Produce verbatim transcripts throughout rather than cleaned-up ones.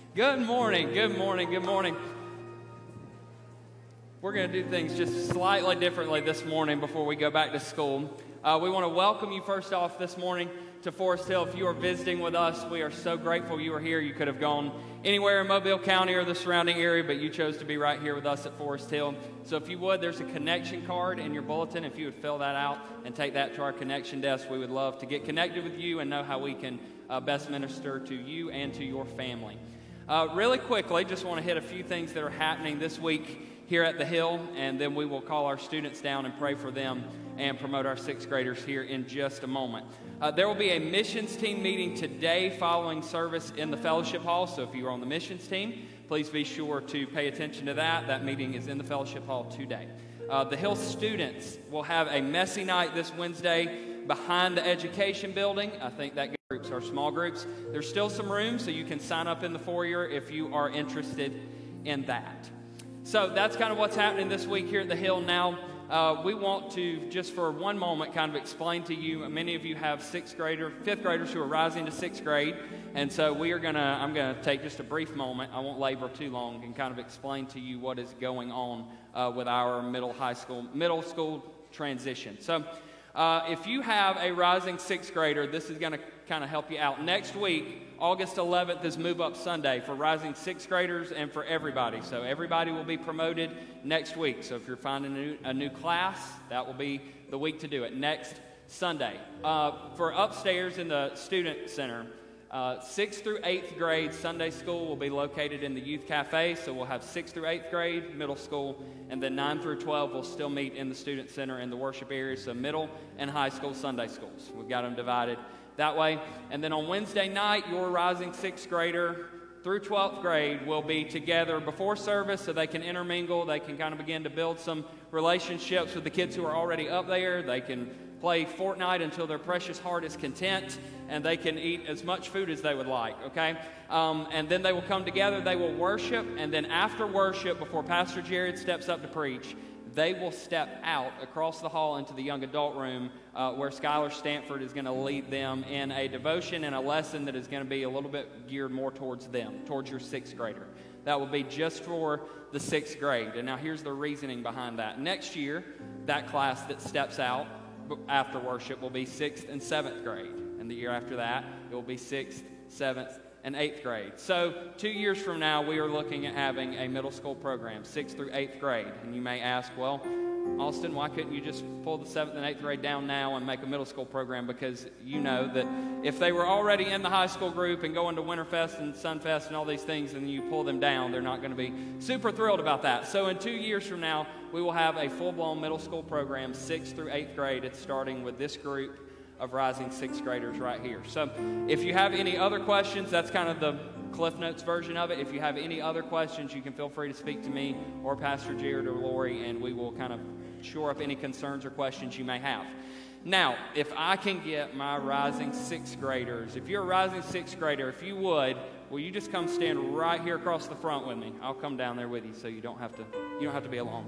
Good morning, good morning, good morning. We're going to do things just slightly differently this morning before we go back to school. Uh, we want to welcome you first off this morning to Forest Hill. If you are visiting with us, we are so grateful you are here. You could have gone anywhere in Mobile County or the surrounding area, but you chose to be right here with us at Forest Hill. So if you would, there's a connection card in your bulletin. If you would fill that out and take that to our connection desk, we would love to get connected with you and know how we can uh, best minister to you and to your family. Uh, really quickly, just want to hit a few things that are happening this week here at the Hill, and then we will call our students down and pray for them and promote our sixth graders here in just a moment. Uh, there will be a missions team meeting today following service in the fellowship hall, so if you are on the missions team, please be sure to pay attention to that. That meeting is in the fellowship hall today. Uh, the Hill students will have a messy night this Wednesday behind the education building. I think that groups are small groups. There's still some room, so you can sign up in the foyer if you are interested in that. So that's kind of what's happening this week here at the Hill. Now, uh, we want to, just for one moment, kind of explain to you, many of you have sixth grader, fifth graders who are rising to sixth grade, and so we are going to, I'm going to take just a brief moment, I won't labor too long, and kind of explain to you what is going on uh, with our middle high school, middle school transition. So, Uh, if you have a rising sixth grader, this is going to kind of help you out. Next week, August eleventh, is Move Up Sunday for rising sixth graders and for everybody. So everybody will be promoted next week. So if you're finding a new, a new class, that will be the week to do it, next Sunday. Uh, for upstairs in the Student Center, Uh, sixth through eighth grade Sunday school will be located in the Youth Cafe, so we'll have sixth through eighth grade, middle school, and then nine through twelve will still meet in the Student Center in the worship area, so middle and high school Sunday schools. We've got them divided that way. And then on Wednesday night, your rising sixth grader through twelfth grade will be together before service so they can intermingle, they can kind of begin to build some relationships with the kids who are already up there. They can play Fortnite until their precious heart is content, and they can eat as much food as they would like, okay? Um, and then they will come together, they will worship, and then after worship, before Pastor Jared steps up to preach, they will step out across the hall into the young adult room uh, where Skylar Stanford is going to lead them in a devotion and a lesson that is going to be a little bit geared more towards them, towards your sixth grader. That will be just for the sixth grade. And now here's the reasoning behind that. Next year, that class that steps out after worship will be sixth and seventh grade. And the year after that, it will be sixth, seventh, and eighth grade. So two years from now, we are looking at having a middle school program, sixth through eighth grade. And you may ask, well, Austin, why couldn't you just pull the seventh and eighth grade down now and make a middle school program? Because you know that if they were already in the high school group and going to Winterfest and Sunfest and all these things, and you pull them down, they're not going to be super thrilled about that. So in two years from now, we will have a full-blown middle school program, sixth through eighth grade. It's starting with this group of rising sixth graders right here. So if you have any other questions, that's kind of the Cliff Notes version of it. If you have any other questions, you can feel free to speak to me or Pastor Jared or Lori, and we will kind of shore up any concerns or questions you may have. Now, if I can get my rising sixth graders, if you're a rising sixth grader, if you would, will you just come stand right here across the front with me? I'll come down there with you so you don't have to, you don't have to be alone.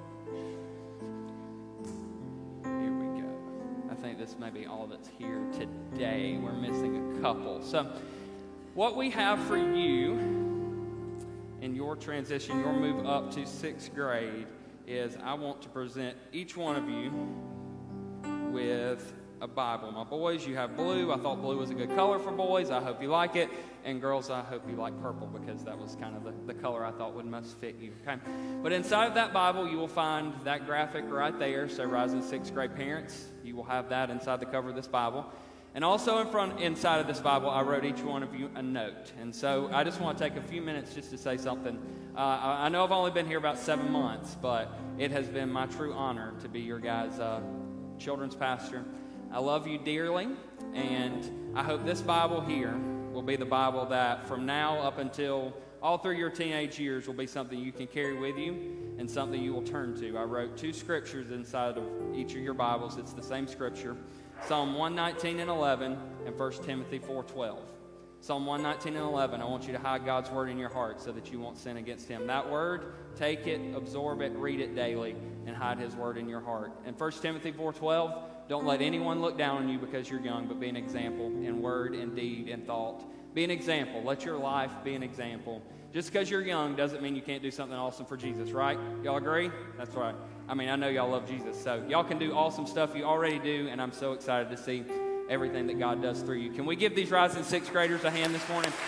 Here we go. I think this may be all that's here today. We're missing a couple. So what we have for you in your transition, your move up to sixth grade, is I want to present each one of you with a Bible. My boys, you have blue. I thought blue was a good color for boys. I hope you like it. And girls, I hope you like purple, because that was kind of the, the color I thought would most fit you. Okay. But inside of that Bible, you will find that graphic right there. So rising sixth grade parents, you will have that inside the cover of this Bible. And also in front, inside of this Bible, I wrote each one of you a note. And so I just want to take a few minutes just to say something. Uh, I, I know I've only been here about seven months, but it has been my true honor to be your guys' uh, children's pastor. I love you dearly, and I hope this Bible here will be the Bible that from now up until all through your teenage years will be something you can carry with you and something you will turn to. I wrote two scriptures inside of each of your Bibles. It's the same scripture. Psalm one nineteen and eleven and First Timothy four twelve. Psalm one nineteen and eleven, I want you to hide God's word in your heart so that you won't sin against him. That word, take it, absorb it, read it daily, and hide his word in your heart. And First Timothy four twelve, don't let anyone look down on you because you're young, but be an example in word and deed and thought Be an example. Let your life be an example. Just because you're young doesn't mean you can't do something awesome for Jesus, right? Y'all agree? That's right. I mean, I know y'all love Jesus, so y'all can do awesome stuff. You already do, and I'm so excited to see everything that God does through you. Can we give these rising sixth graders a hand this morning?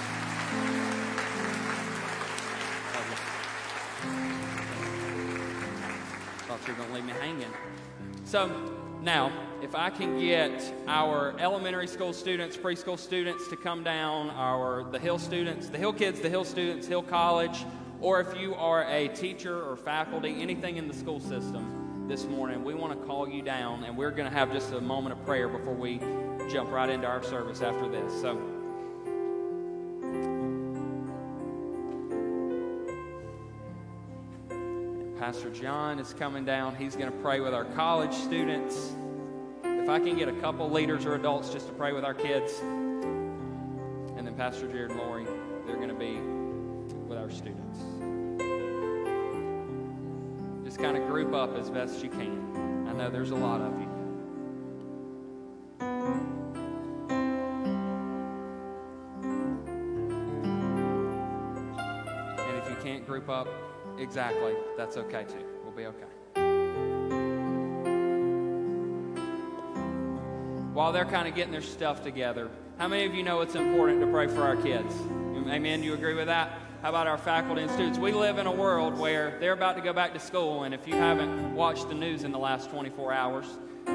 Thought you were going to leave me hanging. So now, if I can get our elementary school students, preschool students to come down, our the Hill students, the Hill kids, the Hill students, Hill College, or if you are a teacher or faculty, anything in the school system this morning, we want to call you down, and we're going to have just a moment of prayer before we jump right into our service after this. So, Pastor John is coming down. He's going to pray with our college students. If I can get a couple leaders or adults just to pray with our kids, and then Pastor Jared and Lori, they're going to be with our students. Just kind of group up as best you can. I know there's a lot of you. And if you can't group up exactly, that's okay too. We'll be okay. While they're kind of getting their stuff together, how many of you know it's important to pray for our kids? Amen? Do you agree with that? How about our faculty and students? We live in a world where they're about to go back to school, and if you haven't watched the news in the last twenty-four hours,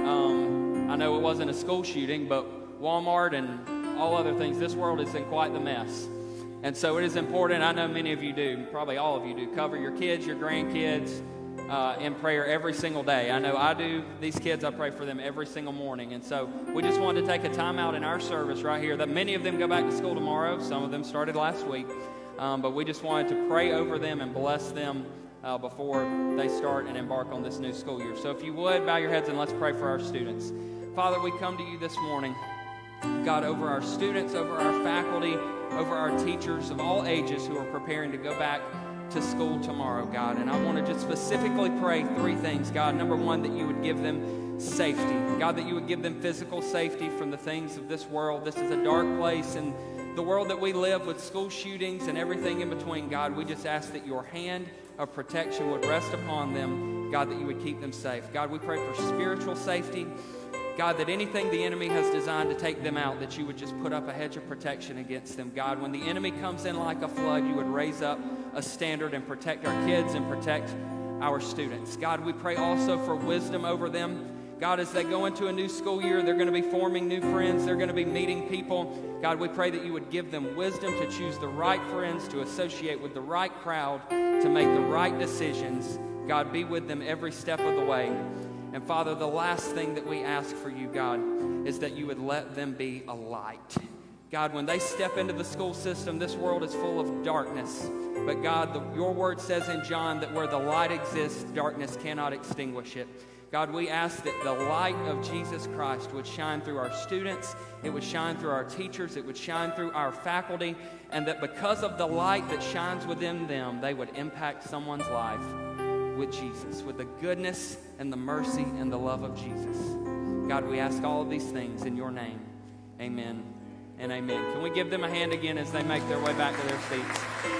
um, I know it wasn't a school shooting, but Walmart and all other things, this world is in quite the mess. And so it is important, I know many of you do, probably all of you do, cover your kids, your grandkids, Uh, in prayer every single day. I know I do. These kids, I pray for them every single morning. And so we just wanted to take a time out in our service right here. That many of them go back to school tomorrow. Some of them started last week. Um, but we just wanted to pray over them and bless them uh, before they start and embark on this new school year. So if you would, bow your heads and let's pray for our students. Father, we come to you this morning, God, over our students, over our faculty, over our teachers of all ages who are preparing to go back to school tomorrow, God. And I want to just specifically pray three things, God. Number one, that you would give them safety. God, that you would give them physical safety from the things of this world. This is a dark place, and the world that we live with school shootings and everything in between, God, we just ask that your hand of protection would rest upon them, God, that you would keep them safe. God, we pray for spiritual safety. God, that anything the enemy has designed to take them out, that you would just put up a hedge of protection against them. God, when the enemy comes in like a flood, you would raise up a standard and protect our kids and protect our students. God, we pray also for wisdom over them. God, as they go into a new school year, they're going to be forming new friends. They're going to be meeting people. God, we pray that you would give them wisdom to choose the right friends, to associate with the right crowd, to make the right decisions. God, be with them every step of the way. And Father, the last thing that we ask for you, God, is that you would let them be a light. God, when they step into the school system, this world is full of darkness. But God, the, your word says in John that where the light exists, darkness cannot extinguish it. God, we ask that the light of Jesus Christ would shine through our students, it would shine through our teachers, it would shine through our faculty, and that because of the light that shines within them, they would impact someone's life with Jesus, with the goodness and the mercy and the love of Jesus. God, we ask all of these things in your name. Amen and amen. Can we give them a hand again as they make their way back to their seats?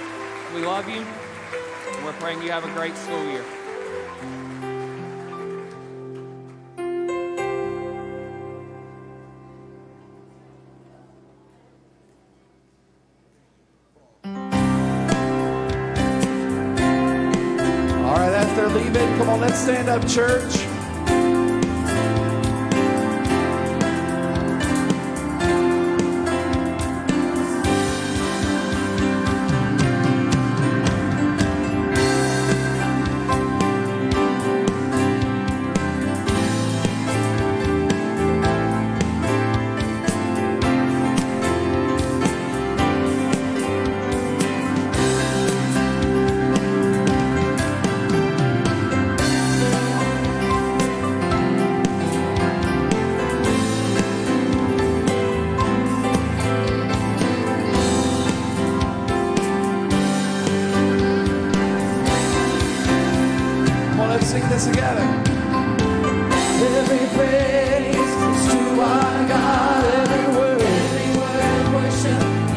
We love you, and we're praying you have a great school year. All right, as they're leaving, come on, let's stand up, church. Sing this together. Every praise is to our God. Every word, every word of worship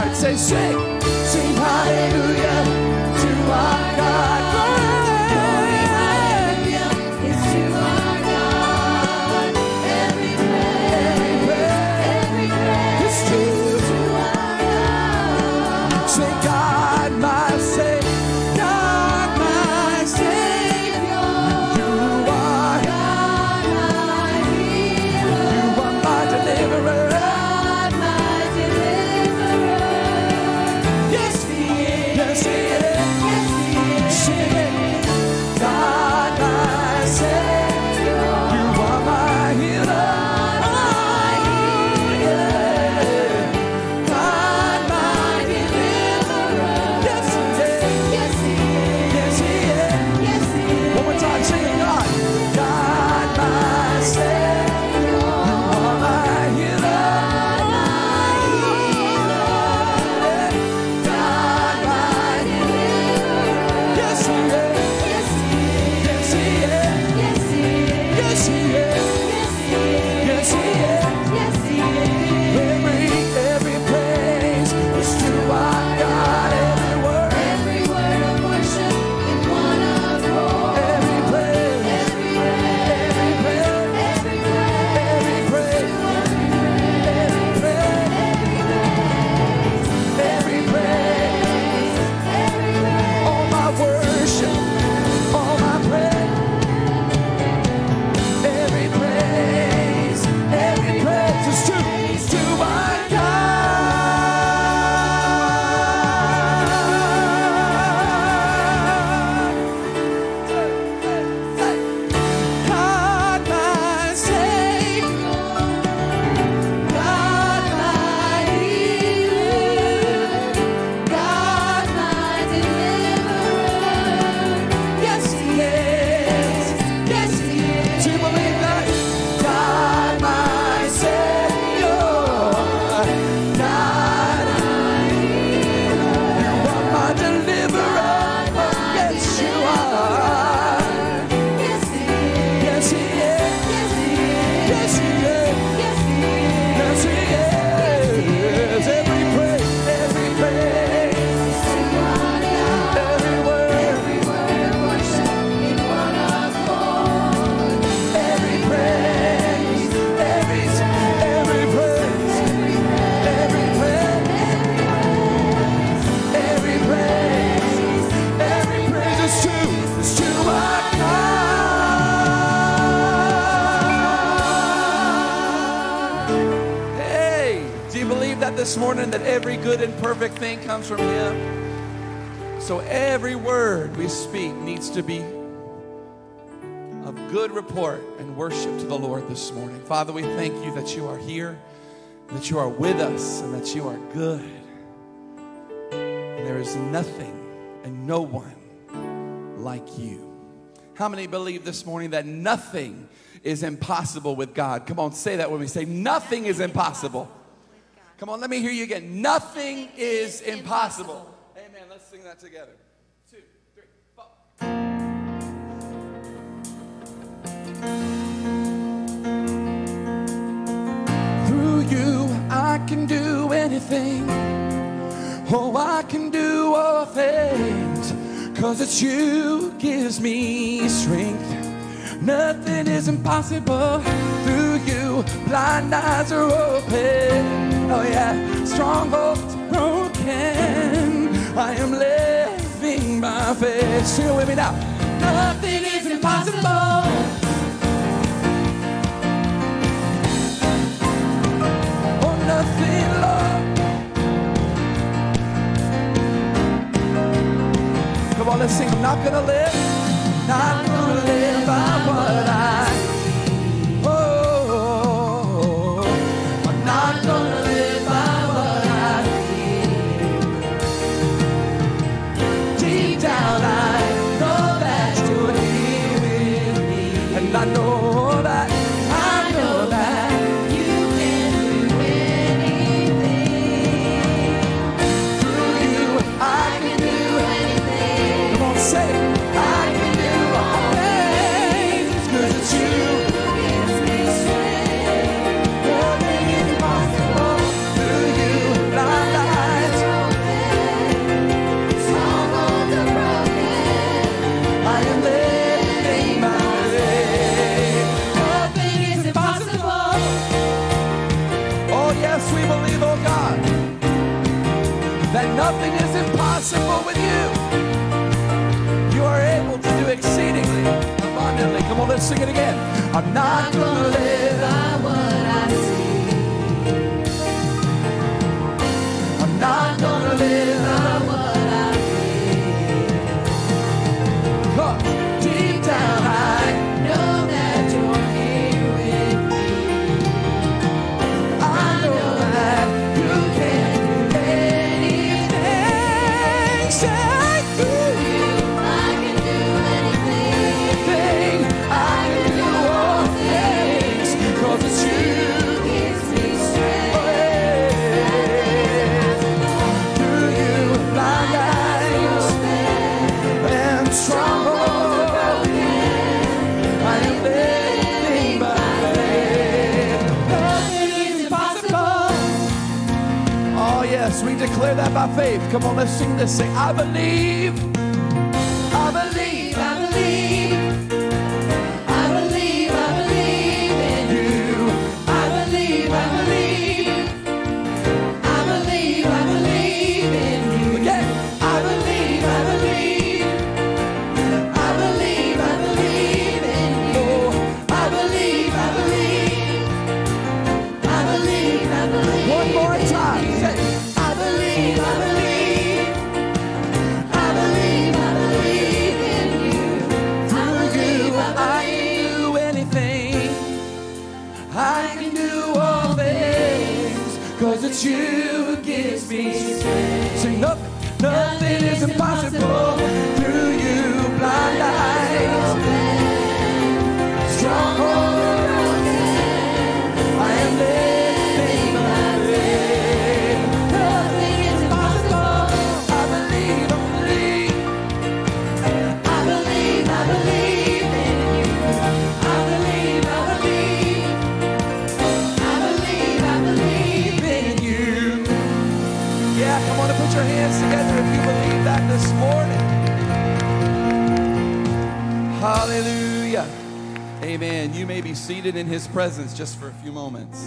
heart. Say, sing, sing hallelujah to our God. Glory, hallelujah, is to our God. Every praise, every praise is to our God. Say, God, my Savior. God, my Savior. You are God, my healer. You are my deliverer. God, my deliverer. Yes, He is. Yes, He is. Yes, He is. Sing it. God, my Savior. You are my healer. God, my deliverer. Yes, He is. Yes, He is. Yes, He is. Yes, He is. One more time, sing it, God. God, my Savior. You are my healer. God, my deliverer. Yes, He is. Yes, He is. Yes, He is. Yes, He is. Yes, He is. Yes, He is. Yes, He is. Yes, He is. Every, every praise is to our God. Every word, Every word of worship in one accord. every praise, Every praise, every praise, every praise, every praise, every praise, every praise, every praise. all my worship, all my praise, every praise, every praise is to, is to our God. God, my Savior, God, my healer. God, my deliverer. yes, He is. Yes, He is. Do you believe that? God, my Savior, God, you are my deliverer. Oh, yes, you are. Yes, He is. Yes, He is. Yes, He is. Yes, He is. Yes, He is. Yes, He is. Every praise, every praise, To our God. every word, Every word of worship in one accord. every praise, every, every praise, every praise, every praise, every praise is to, is to our God. Hey, do you believe that this morning, that every good and perfect thing comes from Him? So every word we speak needs to be of good report and worship to the Lord this morning. Father, we thank you that you are here, that you are with us, and that you are good. And there is nothing and no one like you. How many believe this morning that nothing is impossible with God? Come on, say that when we say nothing is impossible. Come on, let me hear you again. Nothing is impossible. Amen. Let's sing that together. Two, three, four. Through you, I can do anything. Oh, I can do all things. Cause it's you gives me strength. Nothing is impossible through you. Blind eyes are open. Oh yeah, strongholds broken. I am living by faith. Sing it with me now. Nothing is impossible. Oh, nothing, Lord. Come on, let's sing. I'm not gonna live. Not gonna live by what I. Oh, I'm not gonna live by what I feel. Deep down, I know that you're here with me, and I know that, I know that You can do anything. through you I can do. Anything. Come on, say, it. I can do all yes, we believe, oh God, that nothing is impossible with you. You are able to do exceedingly abundantly. Come on, let's sing it again. I'm not gonna live by what I see. I'm not gonna live by what I feel. Come, deep down I know that you're here with me. I know that you can do anything. Say through you, I can do anything. I can do all things, 'cause it's you gives me strength. Through you, blind eyes and strongholds broken. I am living by faith. Nothing is impossible. Oh yes, we declare that by faith. Come on, let's sing this. Say, I believe. I believe. I believe. I believe. I believe in you. I believe. I believe. I believe. I believe in you. Again. I believe. I believe. I believe. I believe in you. I believe. I believe. I believe. I believe. One more time. Say, I believe. I believe. I believe. I believe in you. Through you, I can do anything. I can do all things, 'cause it's you who gives me strength. Say, nothing, nothing is impossible. Through you, blind eyes, strongholds broken. I am living by faith. Nothing is impossible. I believe, I believe. I believe, I believe in you. I believe, I believe. I believe, I believe in you. Yeah, come on and put your hands together if you believe that this morning. Hallelujah. Amen. You may be seated in his presence just for a few moments.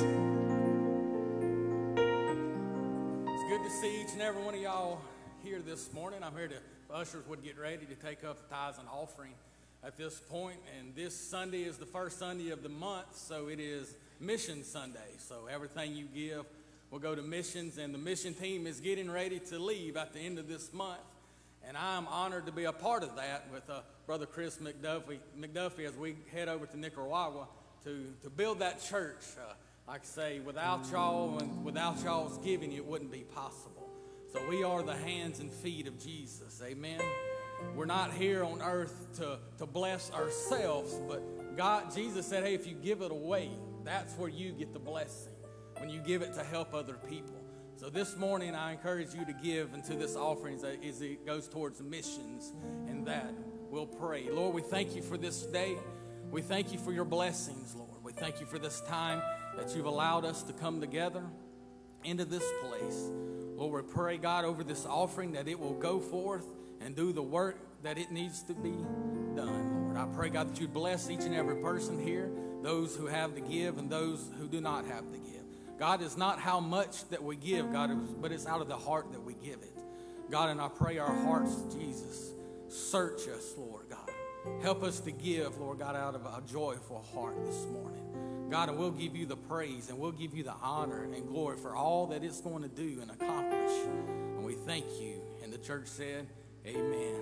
It's good to see each and every one of y'all here this morning. I'm here to, the ushers would get ready to take up the tithes and offering at this point. And this Sunday is the first Sunday of the month, so it is Mission Sunday. So everything you give will go to missions, and the mission team is getting ready to leave at the end of this month. And I'm honored to be a part of that with uh, Brother Chris McDuffie, McDuffie as we head over to Nicaragua to, to build that church. Uh, like I say, without y'all and without y'all's giving, it wouldn't be possible. So we are the hands and feet of Jesus. Amen. We're not here on earth to, to bless ourselves, but God, Jesus said, hey, if you give it away, that's where you get the blessing, when you give it to help other people. So this morning, I encourage you to give into this offering as it goes towards missions, and that we'll pray. Lord, we thank you for this day. We thank you for your blessings, Lord. We thank you for this time that you've allowed us to come together into this place. Lord, we pray, God, over this offering that it will go forth and do the work that it needs to be done, Lord. I pray, God, that you bless each and every person here, those who have to give and those who do not have to give. God, is not how much that we give, God, but it's out of the heart that we give it. God, and I pray our hearts, Jesus, search us, Lord God. Help us to give, Lord God, out of a joyful heart this morning. God, and we'll give you the praise and we'll give you the honor and glory for all that it's going to do and accomplish. And we thank you. And the church said, amen.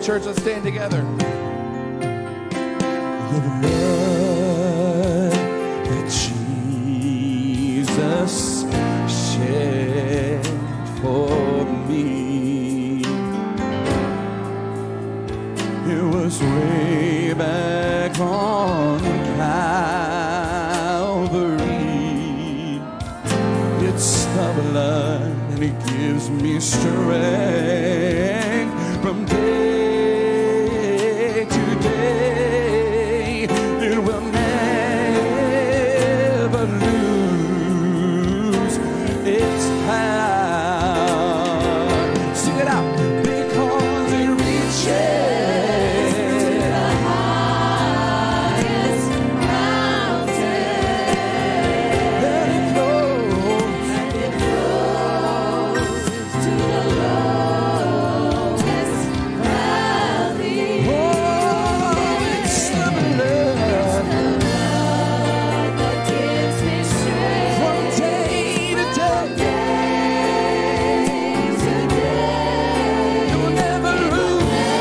church. Let's stand together. The blood that Jesus shed for me, it was way back on Calvary. It's the blood and it gives me strength from day to day. It will never lose its power. Sing it out. Because it reaches to the highest mountain, and it flows. and it flows to the lowest valley. Oh, it's the blood The blood that gives me strength from day to day. day to day. It will never lose.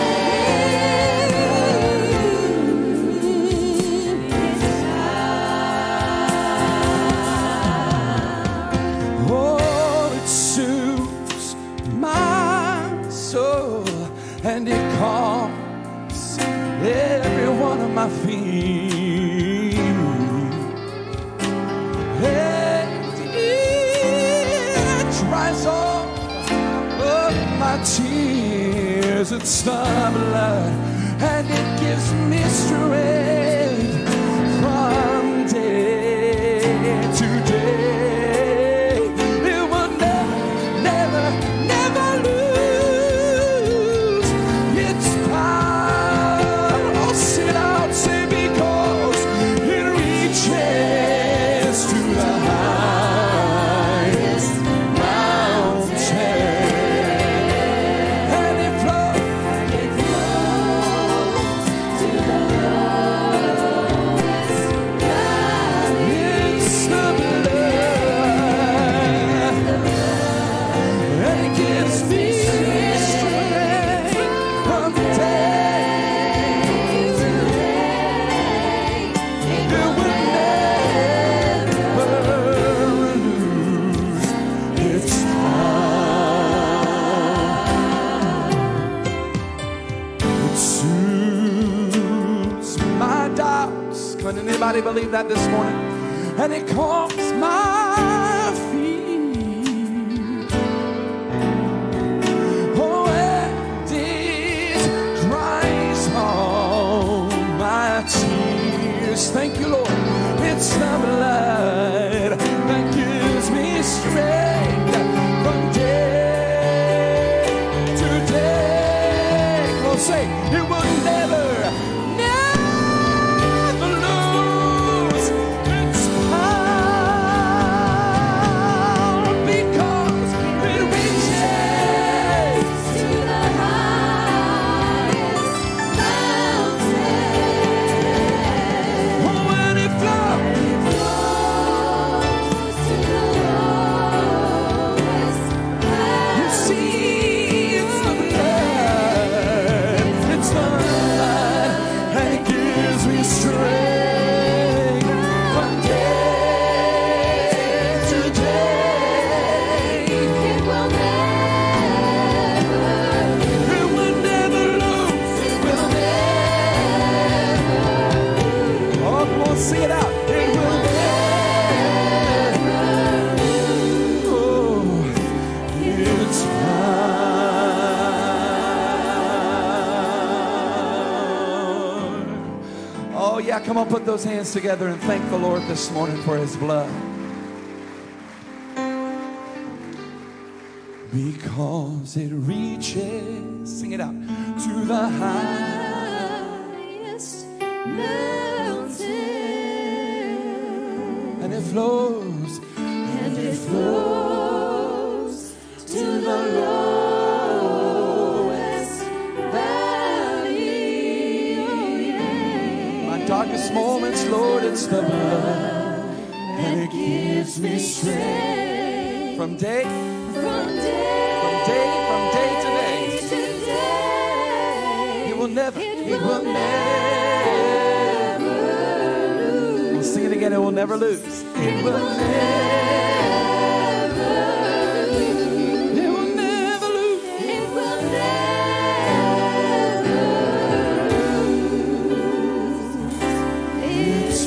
Oh, it soothes my soul and it calms every one of my fears. And it dries all of my tears. It's the blood and it gives me strength from day to day. It will never, never, never lose its power. Oh, sing it out, say because it reaches to the highest mountain and it flows. It flows to the lowest valley. It's the blood and it gives me strength from day to day. It will never lose its power. It soothes my doubts. Can anybody believe that this morning? And it calms my fears. Oh, and it dries all my tears. Thank you, Lord. It's the blood that gives me strength from day to day. We'll say it will never, never lose its power because it reaches. To the highest mountain. Oh, when it flows. It flows to the lowest valley. You see, it's the blood. It's the blood, and it gives me strength from day to day. It will never, It will never lose. will never Oh, come on, sing it out. It will never lose its power. Oh, yeah, come on, put those hands together and thank the Lord this morning for his blood. Because it reaches, sing it out, to the high. highest mountain. And it flows, And it flows to the lowest valley. my darkest moments, Lord, it's the blood. And it gives me strength from day, From day, from day, from day to day. to day. will never lose. We'll sing it again. It will never lose. It will never lose. It will never lose. It will never lose its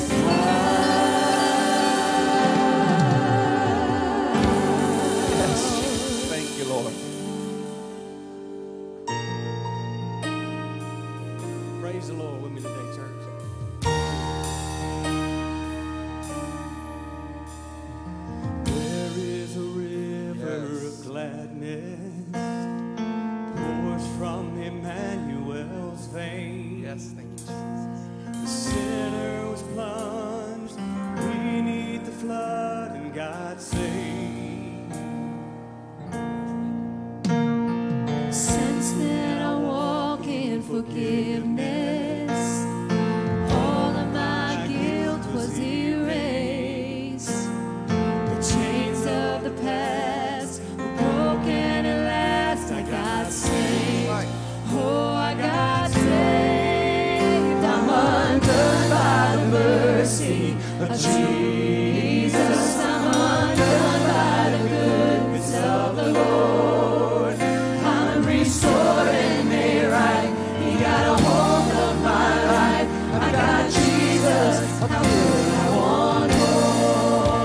power. Yes. Thank you, Lord. Praise the Lord with me today, church. There is a river Yes. of gladness pours from Emmanuel's vein. Yes, thank you, Jesus. The sinner was plunged beneath the flood and God saved. Since then I walk in forgiveness. All of my guilt was erased. The chains of the past were broken at last. I got saved. Oh, I got saved. I'm undone by the mercy of Jesus. I'm undone by the goodness of the Lord. I'm restored and made right. He got a hold of my life. I got Jesus. How could I want more?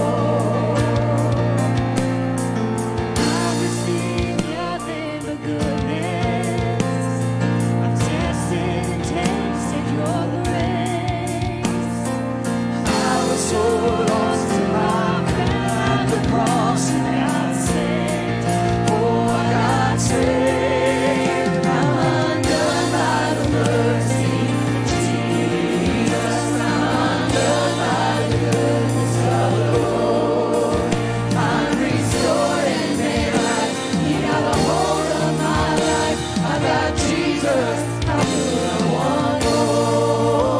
I've received nothing but goodness. I've tasted and tasted your grace. I was so lost till I found the cross and got saved. Oh, I got saved. I'm undone by the mercy of Jesus. I'm undone by the goodness of the Lord. I'm restored and made right. He got a hold of my life. I got Jesus. How could I want more?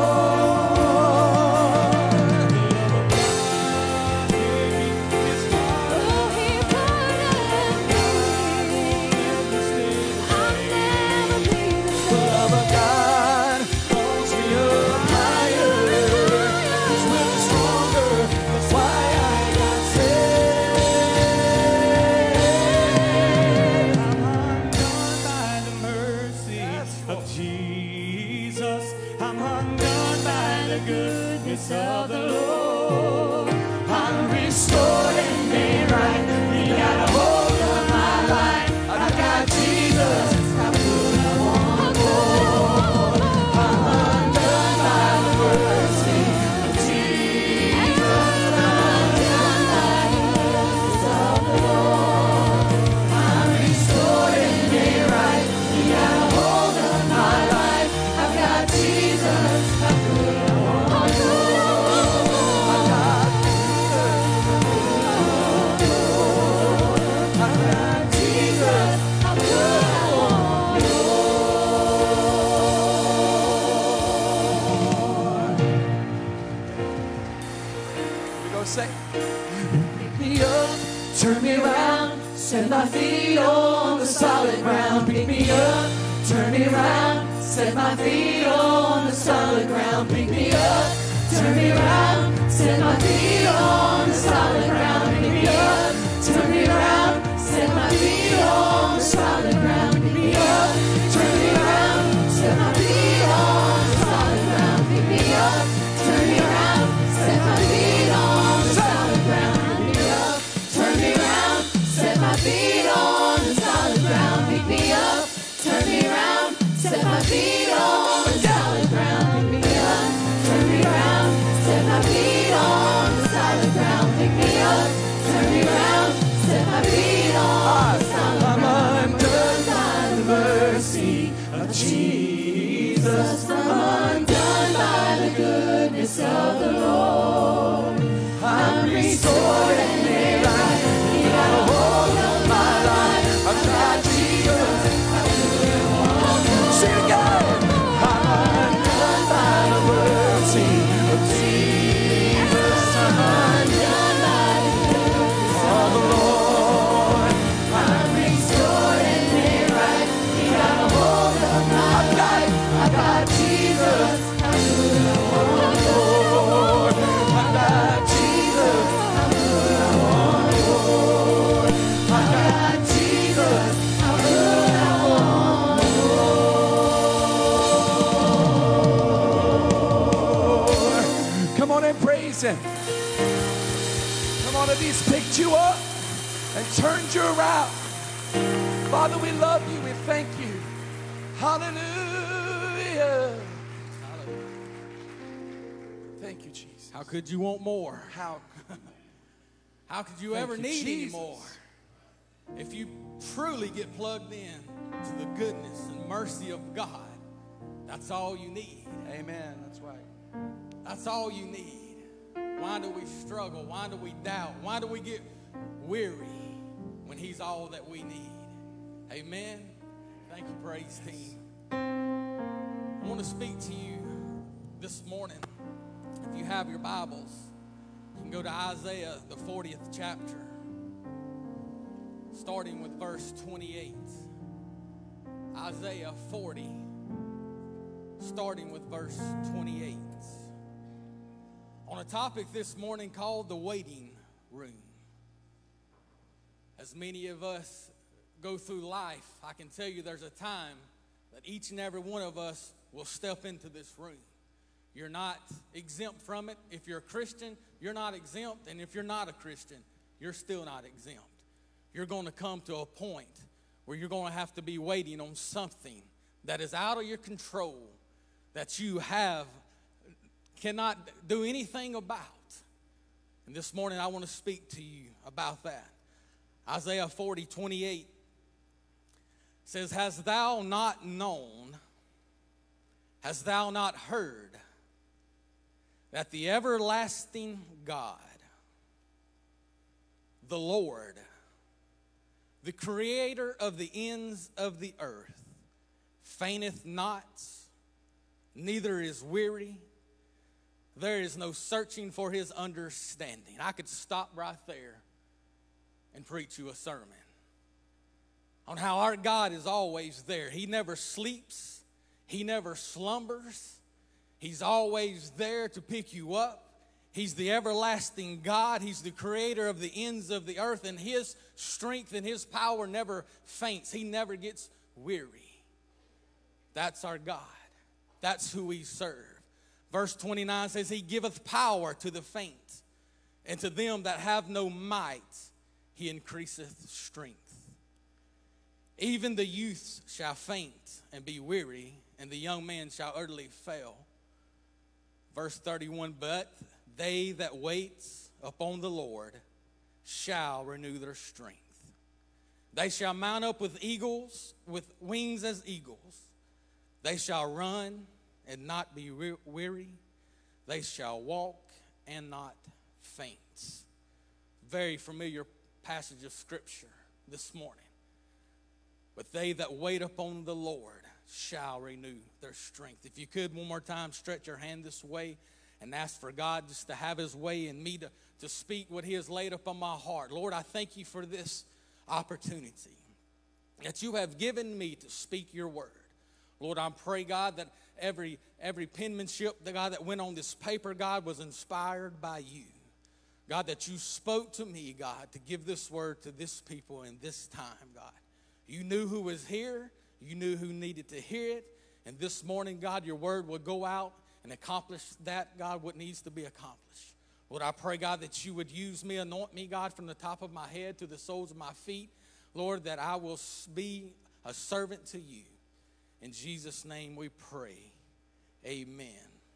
Oh, he pardoned me. I'll never be the The same. love of God calls me up higher. His will is stronger. That's why I got saved. I'm undone by the mercy of Jesus. I'm undone by the goodness of the Lord. I'm restored and made right. He got a hold of my life. I got Jesus. How could I want more? I'm undone by the mercy of Jesus. I'm undone by the goodness of the Lord. I'm restored and made right. He got a hold of my life. I've got Jesus. How could I want more? I got I got Jesus. How could I want We go say, pick me up, turn me around, set my feet on the solid ground. Pick me up, turn me around, set my feet on the solid ground. Pick me up, turn me around, set my feet on the solid ground. Pick me up, turn me around, set my feet on the solid ground. Pick me up, turn me around, set my feet on the solid ground. Pick me up, turn me around, set my feet on the solid ground. Pick me up, turn me around, set my feet on the solid ground. Pick me up, turn me around, set my feet on the solid ground. Pick me up, turn me around, set my feet on the solid ground. Pick me up, turn me around, set my feet on the solid ground. I'm undone by the mercy of Jesus. I'm undone by the goodness of the Lord. I'm restored and made right. He got a hold of my life. I've got Jesus. I couldn't want more. Sing it again. I'm undone by the mercy of Jesus. I'm undone by the goodness of the Lord. I'm restored and made right. He got a hold of my life. Listen. Come on, if He's picked you up and turned you around. Father, we love you. We thank you. Hallelujah. Thank you, Jesus. How could you want more? How? How could you Thank ever you, need any Jesus. more? If you truly get plugged in to the goodness and mercy of God, that's all you need. Amen. That's right. That's all you need. Why do we struggle? Why do we doubt? Why do we get weary when He's all that we need? Amen. Thank you, praise team. I want to speak to you this morning. If you have your Bibles, you can go to Isaiah, the fortieth chapter, starting with verse twenty-eight. Isaiah forty, starting with verse twenty-eight. On a topic this morning called the waiting room. As many of us go through life, I can tell you there's a time that each and every one of us will step into this room. You're not exempt from it. If you're a Christian, you're not exempt. And if you're not a Christian, you're still not exempt. You're going to come to a point where you're going to have to be waiting on something that is out of your control, that you have, cannot do anything about. And this morning I want to speak to you about that. Isaiah forty, twenty-eight says, "Hast thou not known, hast thou not heard, that the everlasting God, the Lord, the creator of the ends of the earth, fainteth not, neither is weary. There is no searching for His understanding." I could stop right there and preach you a sermon on how our God is always there. He never sleeps. He never slumbers. He's always there to pick you up. He's the everlasting God. He's the creator of the ends of the earth, and His strength and His power never faints. He never gets weary. That's our God. That's who we serve. Verse twenty-nine says, "He giveth power to the faint, and to them that have no might He increaseth strength. Even the youths shall faint and be weary, and the young man shall utterly fail." Verse thirty-one, "But they that wait upon the Lord shall renew their strength. They shall mount up with eagles, with wings as eagles. They shall run and not be weary. They shall walk and not faint." Very familiar passage of Scripture this morning. "But they that wait upon the Lord shall renew their strength." If you could, one more time, stretch your hand this way and ask for God just to have His way in me to, to speak what He has laid upon my heart. Lord, I thank you for this opportunity that you have given me to speak your word. Lord, I pray, God, that every, every penmanship, the God, that went on this paper, God, was inspired by you. God, that you spoke to me, God, to give this word to this people in this time, God. You knew who was here. You knew who needed to hear it. And this morning, God, your word will go out and accomplish that, God, what needs to be accomplished. Lord, I pray, God, that you would use me, anoint me, God, from the top of my head to the soles of my feet. Lord, that I will be a servant to you. In Jesus' name we pray. Amen.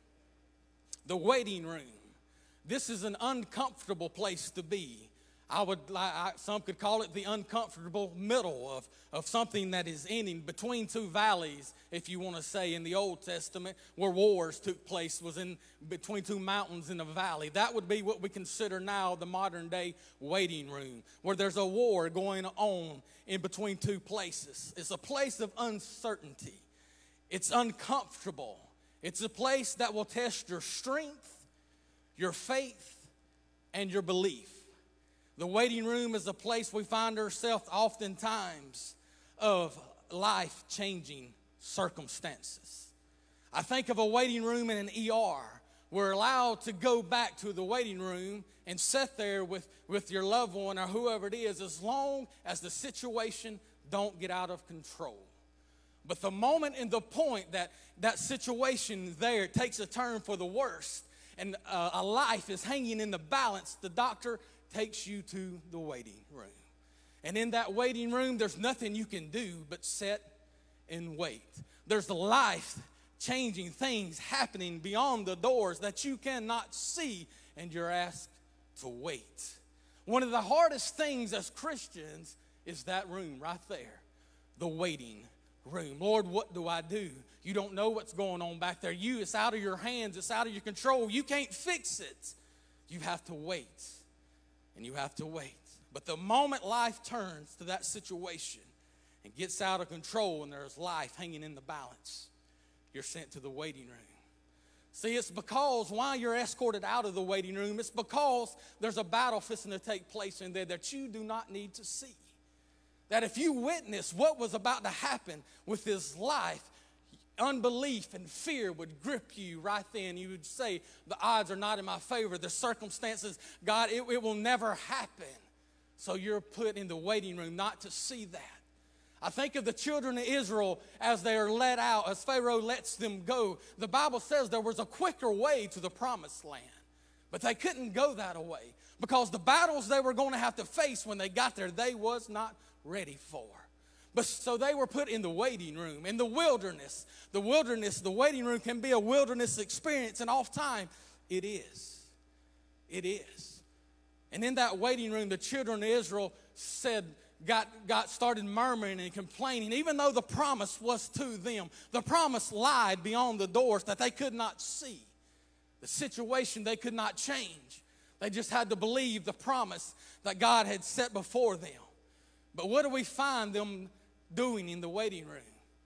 The waiting room. This is an uncomfortable place to be. I would, I, some could call it the uncomfortable middle of, of something that is ending between two valleys, if you want to say, in the Old Testament, where wars took place, was in between two mountains in a valley. That would be what we consider now the modern day waiting room, where there's a war going on in between two places. It's a place of uncertainty. It's uncomfortable. It's a place that will test your strength, your faith, and your belief. The waiting room is a place we find ourselves oftentimes of life-changing circumstances. I think of a waiting room in an E R. We're allowed to go back to the waiting room and sit there with, with your loved one or whoever it is, as long as the situation don't get out of control. But the moment and the point that that situation there takes a turn for the worst and uh, a life is hanging in the balance, the doctor takes you to the waiting room. And in that waiting room, there's nothing you can do but sit and wait. There's life-changing things happening beyond the doors that you cannot see, and you're asked to wait. One of the hardest things as Christians is that room right there, the waiting room. Lord, what do I do? You don't know what's going on back there. You, it's out of your hands. It's out of your control. You can't fix it. You have to wait, and you have to wait. But the moment life turns to that situation and gets out of control and there's life hanging in the balance, you're sent to the waiting room. See, it's because while you're escorted out of the waiting room, it's because there's a battle fixing to take place in there that you do not need to see. That if you witness what was about to happen with his life, unbelief and fear would grip you right then. You would say, the odds are not in my favor. The circumstances, God, it, it will never happen. So you're put in the waiting room not to see that. I think of the children of Israel as they are let out, as Pharaoh lets them go. The Bible says there was a quicker way to the promised land, but they couldn't go that way because the battles they were going to have to face when they got there, they was not ready for. But so they were put in the waiting room, in the wilderness. The wilderness, the waiting room can be a wilderness experience, and oftentimes it is. It is. And in that waiting room, the children of Israel said, got, got started murmuring and complaining, even though the promise was to them. The promise lied beyond the doors that they could not see. The situation they could not change. They just had to believe the promise that God had set before them. But what do we find them doing in the waiting room?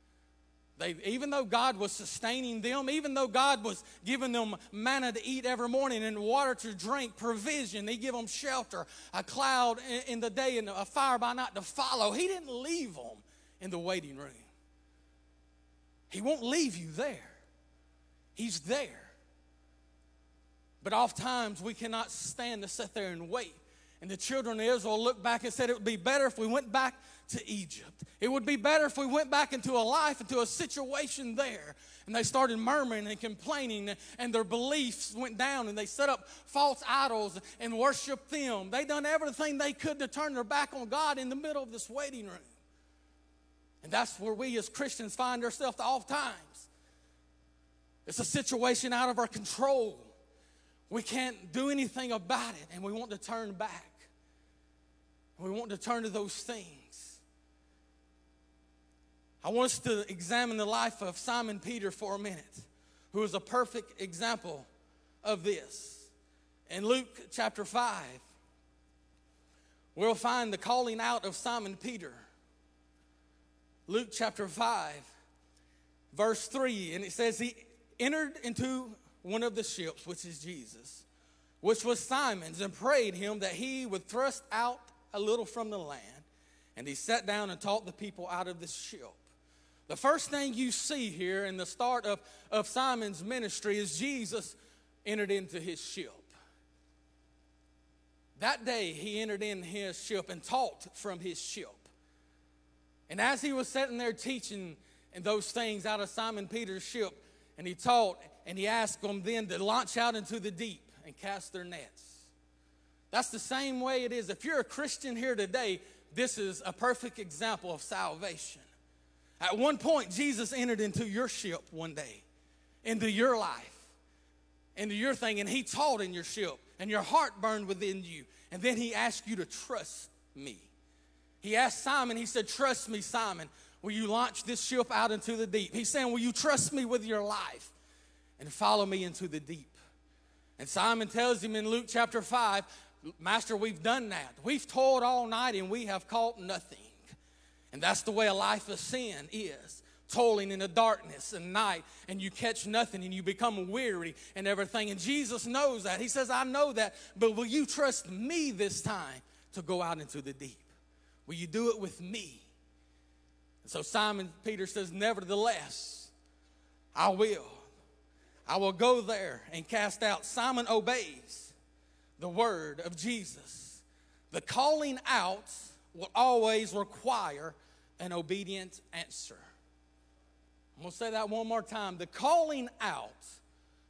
They, even though God was sustaining them, even though God was giving them manna to eat every morning and water to drink, provision, He gave them shelter, a cloud in, in the day and a fire by night to follow, He didn't leave them in the waiting room. He won't leave you there. He's there. But oftentimes we cannot stand to sit there and wait. And the children of Israel looked back and said it would be better if we went back to Egypt. It would be better if we went back into a life, into a situation there. And they started murmuring and complaining, and their beliefs went down, and they set up false idols and worshiped them. They done everything they could to turn their back on God in the middle of this waiting room. And that's where we as Christians find ourselves at all times. It's a situation out of our control. We can't do anything about it, and we want to turn back. We want to turn to those things. I want us to examine the life of Simon Peter for a minute, who is a perfect example of this. In Luke chapter five, we'll find the calling out of Simon Peter. Luke chapter five, verse three, and it says, he entered into one of the ships, which is Jesus, which was Simon's, and prayed him that he would thrust out a little from the land. And he sat down and taught the people out of the ship. The first thing you see here in the start of, of Simon's ministry is Jesus entered into his ship. That day he entered in his ship and taught from his ship. And as he was sitting there teaching and those things out of Simon Peter's ship, and he taught, and he asked them then to launch out into the deep and cast their nets. That's the same way it is. If you're a Christian here today, this is a perfect example of salvation. At one point, Jesus entered into your ship one day, into your life, into your thing, and he taught in your ship, and your heart burned within you. And then he asked you to trust me. He asked Simon, he said, trust me, Simon. Will you launch this ship out into the deep? He's saying, will you trust me with your life and follow me into the deep? And Simon tells him in Luke chapter five, Master, we've done that. We've toiled all night and we have caught nothing. And that's the way a life of sin is. Toiling in the darkness and night, and you catch nothing, and you become weary and everything. And Jesus knows that. He says, I know that, but will you trust me this time to go out into the deep? Will you do it with me? And so Simon Peter says, nevertheless, I will. I will go there and cast out. Simon obeys the word of Jesus. The calling out will always require an obedient answer. I'm going to say that one more time. The calling out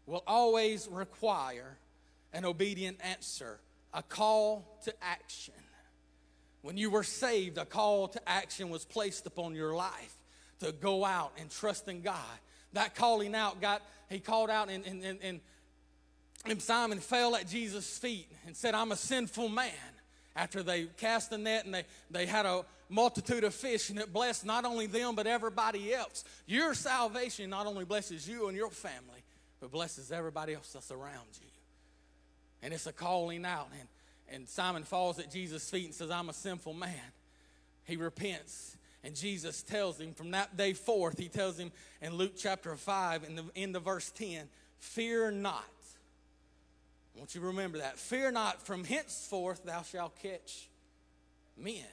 will always require an obedient answer, a call to action. When you were saved, a call to action was placed upon your life to go out and trust in God. That calling out got, he called out and, and, and, and, and Simon fell at Jesus' feet and said, I'm a sinful man. After they cast the net and they, they had a multitude of fish, and it blessed not only them but everybody else. Your salvation not only blesses you and your family, but blesses everybody else that's around you. And it's a calling out. And, and Simon falls at Jesus' feet and says, I'm a sinful man. He repents. And Jesus tells him from that day forth, he tells him in Luke chapter five, in the end of verse ten, fear not. I want you to remember that. Fear not, from henceforth thou shalt catch men.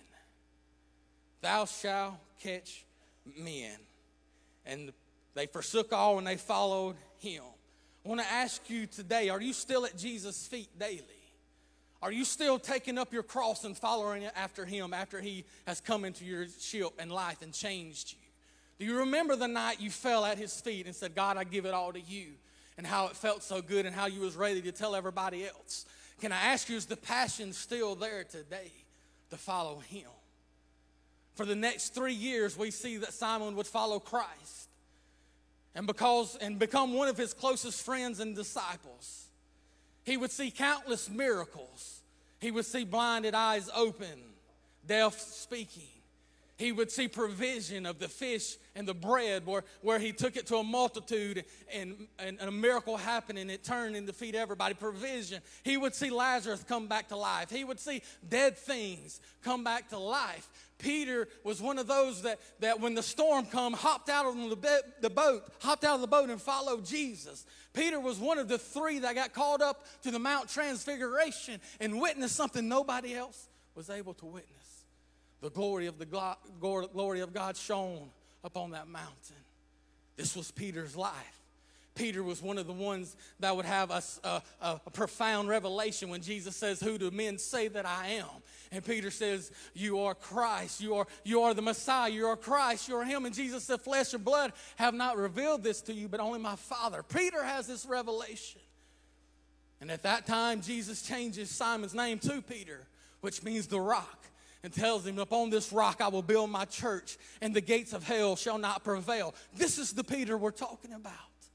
Thou shalt catch men. And they forsook all and they followed him. I want to ask you today, are you still at Jesus' feet daily? Are you still taking up your cross and following after him after he has come into your ship and life and changed you? Do you remember the night you fell at his feet and said, God, I give it all to you, and how it felt so good and how you was ready to tell everybody else? Can I ask you, is the passion still there today to follow him? For the next three years, we see that Simon would follow Christ and because and become one of his closest friends and disciples. He would see countless miracles. He would see blinded eyes open, deaf speaking. He would see provision of the fish and the bread where, where he took it to a multitude and, and, and a miracle happened and it turned and to feed everybody. Provision. He would see Lazarus come back to life. He would see dead things come back to life. Peter was one of those that, that when the storm come, hopped out of the, be- the boat, hopped out of the boat and followed Jesus. Peter was one of the three that got called up to the Mount Transfiguration and witnessed something nobody else was able to witness. The glory of the glo- glory of God shone upon that mountain. This was Peter's life. Peter was one of the ones that would have a, a, a profound revelation when Jesus says, who do men say that I am? And Peter says, you are Christ. You are, you are the Messiah. You are Christ. You are him. And Jesus said, flesh and blood have not revealed this to you, but only my Father. Peter has this revelation. And at that time, Jesus changes Simon's name to Peter, which means the rock, and tells him, upon this rock I will build my church, and the gates of hell shall not prevail. This is the Peter we're talking about.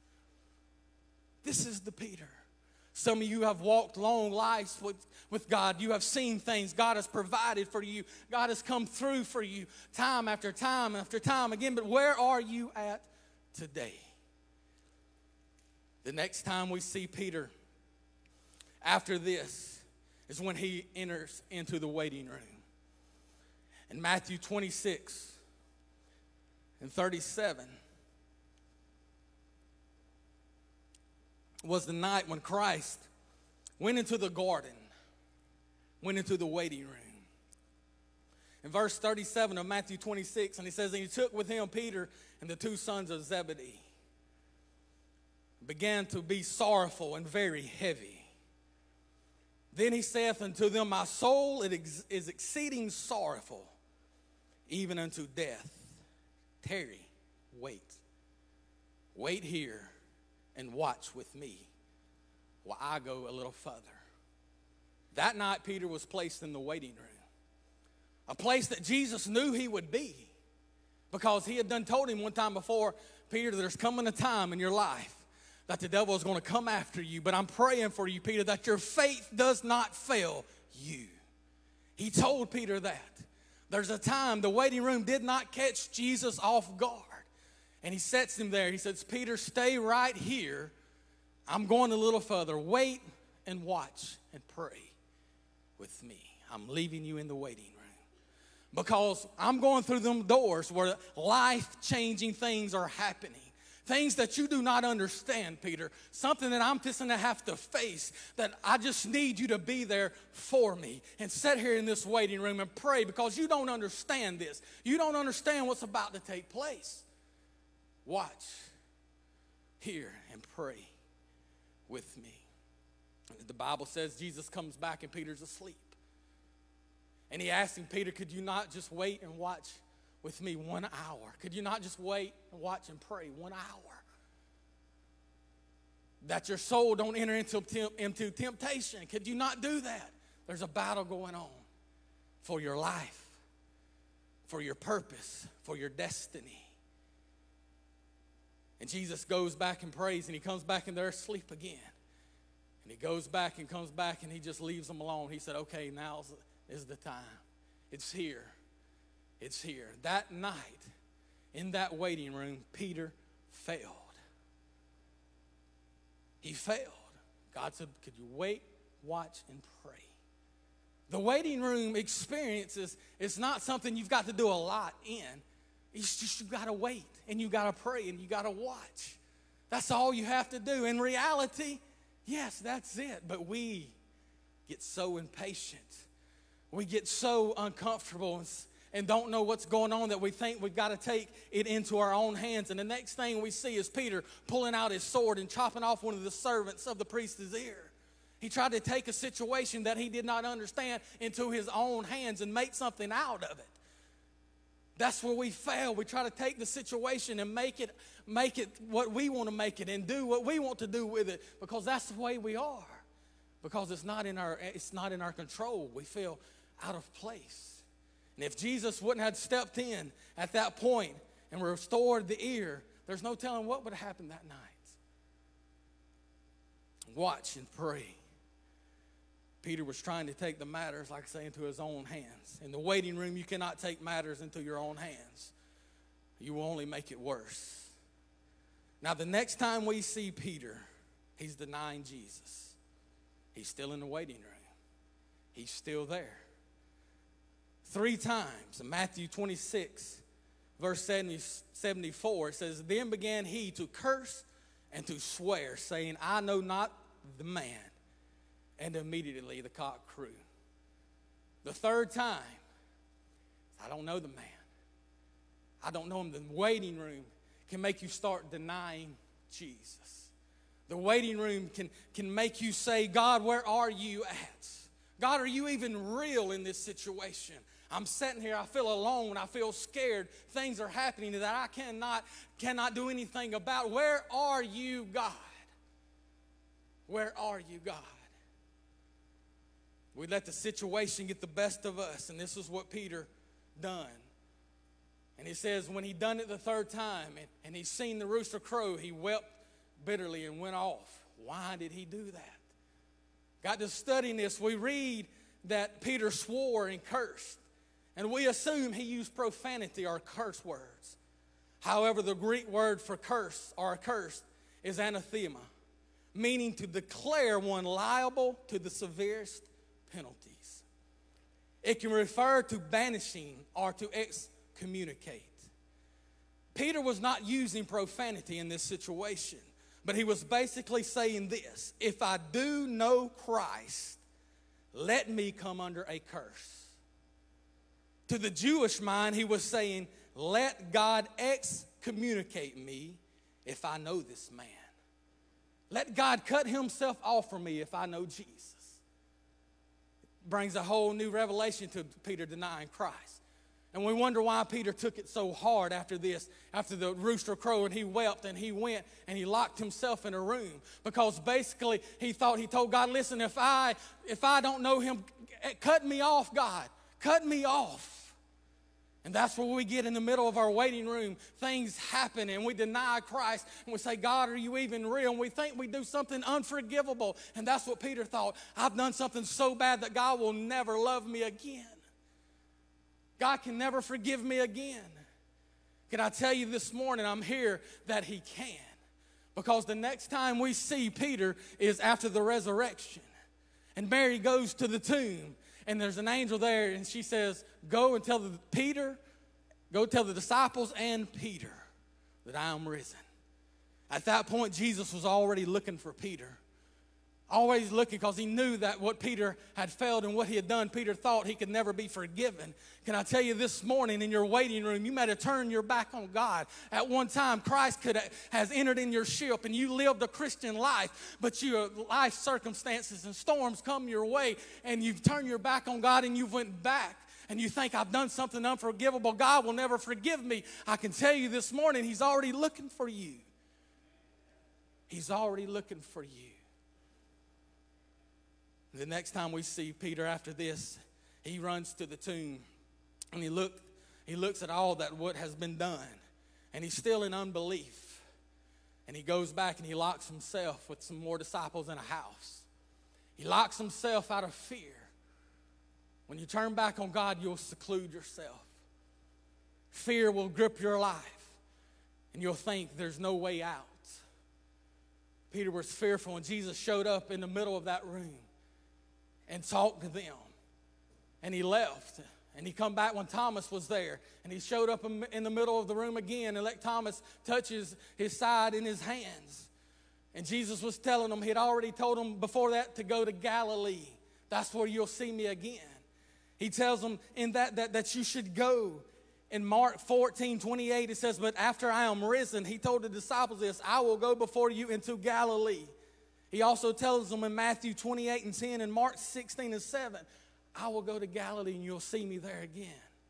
This is the Peter. Some of you have walked long lives with, with God. You have seen things. God has provided for you. God has come through for you time after time after time again. But where are you at today? The next time we see Peter after this is when he enters into the waiting room. In Matthew twenty-six and thirty-seven was the night when Christ went into the garden, went into the waiting room. In verse thirty-seven of Matthew twenty-six, and he says, and he took with him Peter and the two sons of Zebedee, began to be sorrowful and very heavy. Then he saith unto them, my soul it ex- is exceeding sorrowful, even unto death. Tarry, wait. Wait here and watch with me while I go a little further. That night, Peter was placed in the waiting room, a place that Jesus knew he would be, because he had done told him one time before, Peter, there's coming a time in your life that the devil is going to come after you, but I'm praying for you, Peter, that your faith does not fail you. He told Peter that. There's a time the waiting room did not catch Jesus off guard. And he sets him there. He says, Peter, stay right here. I'm going a little further. Wait and watch and pray with me. I'm leaving you in the waiting room, because I'm going through them doors where life-changing things are happening. Things that you do not understand, Peter. Something that I'm fixing to have to face, that I just need you to be there for me and sit here in this waiting room and pray, because you don't understand this. You don't understand what's about to take place. Watch, hear, and pray with me. The Bible says Jesus comes back and Peter's asleep. And he asked him, Peter, could you not just wait and watch with me one hour? Could you not just wait and watch and pray one hour? that your soul don't enter into, temp- into temptation. Could you not do that? There's a battle going on for your life, for your purpose, for your destiny. And Jesus goes back and prays, and he comes back and they're asleep again. And he goes back and comes back and he just leaves them alone. He said, okay, now is the time. It's here. It's here. That night, in that waiting room, Peter failed. He failed. God said, could you wait, watch, and pray? The waiting room experience is, is not something you've got to do a lot in. It's just you've got to wait, and you've got to pray, and you've got to watch. That's all you have to do. In reality, yes, that's it. But we get so impatient. We get so uncomfortable and, and don't know what's going on that we think we've got to take it into our own hands. And the next thing we see is Peter pulling out his sword and chopping off one of the servants of the priest's ear. He tried to take a situation that he did not understand into his own hands and make something out of it. That's where we fail. We try to take the situation and make it, make it what we want to make it and do what we want to do with it, because that's the way we are. Because it's not in our, it's not in our control. We feel out of place. And if Jesus wouldn't have stepped in at that point and restored the ear, there's no telling what would have happened that night. Watch and pray. Peter was trying to take the matters, like I say, into his own hands. In the waiting room, you cannot take matters into your own hands. You will only make it worse. Now, the next time we see Peter, he's denying Jesus. He's still in the waiting room. He's still there. Three times in Matthew twenty-six, verse seventy-four, it says, then began he to curse and to swear, saying, I know not the man. And immediately the cock crew. The third time, I don't know the man. I don't know him. The waiting room can make you start denying Jesus. The waiting room can, can make you say, God, where are you at? God, are you even real in this situation? I'm sitting here, I feel alone, I feel scared. Things are happening that I cannot, cannot do anything about. Where are you, God? Where are you, God? We let the situation get the best of us, and this is what Peter done. And he says when he done it the third time and, and he seen the rooster crow, he wept bitterly and went off. Why did he do that? Got to studying this, we read that Peter swore and cursed. And we assume he used profanity or curse words. However, the Greek word for curse or curse is anathema, meaning to declare one liable to the severest penalties. It can refer to banishing or to excommunicate. Peter was not using profanity in this situation, but he was basically saying this: if I do know Christ, let me come under a curse. To the Jewish mind, he was saying, let God excommunicate me if I know this man. Let God cut himself off from me if I know Jesus. Brings a whole new revelation to Peter denying Christ. And we wonder why Peter took it so hard after this, after the rooster crowed, and he wept and he went and he locked himself in a room. Because basically he thought, he told God, listen, if I, if I don't know him, cut me off, God. Cut me off. And that's where we get in the middle of our waiting room. Things happen and we deny Christ and we say, God, are you even real? And we think we do something unforgivable. And that's what Peter thought. I've done something so bad that God will never love me again. God can never forgive me again. Can I tell you this morning, I'm here that he can. Because the next time we see Peter is after the resurrection. And Mary goes to the tomb. And there's an angel there, and she says, go and tell the, Peter, go tell the disciples and Peter that I am risen. At that point, Jesus was already looking for Peter. Always looking, because he knew that what Peter had failed and what he had done, Peter thought he could never be forgiven. Can I tell you this morning, in your waiting room, you might have turned your back on God. At one time, Christ could have, has entered in your ship and you lived a Christian life, but your life circumstances and storms come your way and you've turned your back on God and you've went back. And you think, I've done something unforgivable. God will never forgive me. I can tell you this morning, he's already looking for you. He's already looking for you. The next time we see Peter after this, he runs to the tomb and he look, he looks at all that what has been done, and he's still in unbelief. And he goes back and he locks himself with some more disciples in a house. He locks himself out of fear. When you turn back on God, you'll seclude yourself. Fear will grip your life, and you'll think there's no way out. Peter was fearful, and Jesus showed up in the middle of that room and talked to them. And he left. And he come back when Thomas was there. And he showed up in the middle of the room again and let Thomas touch his, his side in his hands. And Jesus was telling them, he had already told them before that to go to Galilee. That's where you'll see me again. He tells them in that, that, that you should go. In Mark fourteen twenty-eight, it says, but after I am risen, he told the disciples this, I will go before you into Galilee. He also tells them in Matthew twenty-eight and ten and Mark sixteen and seven, I will go to Galilee and you'll see me there again.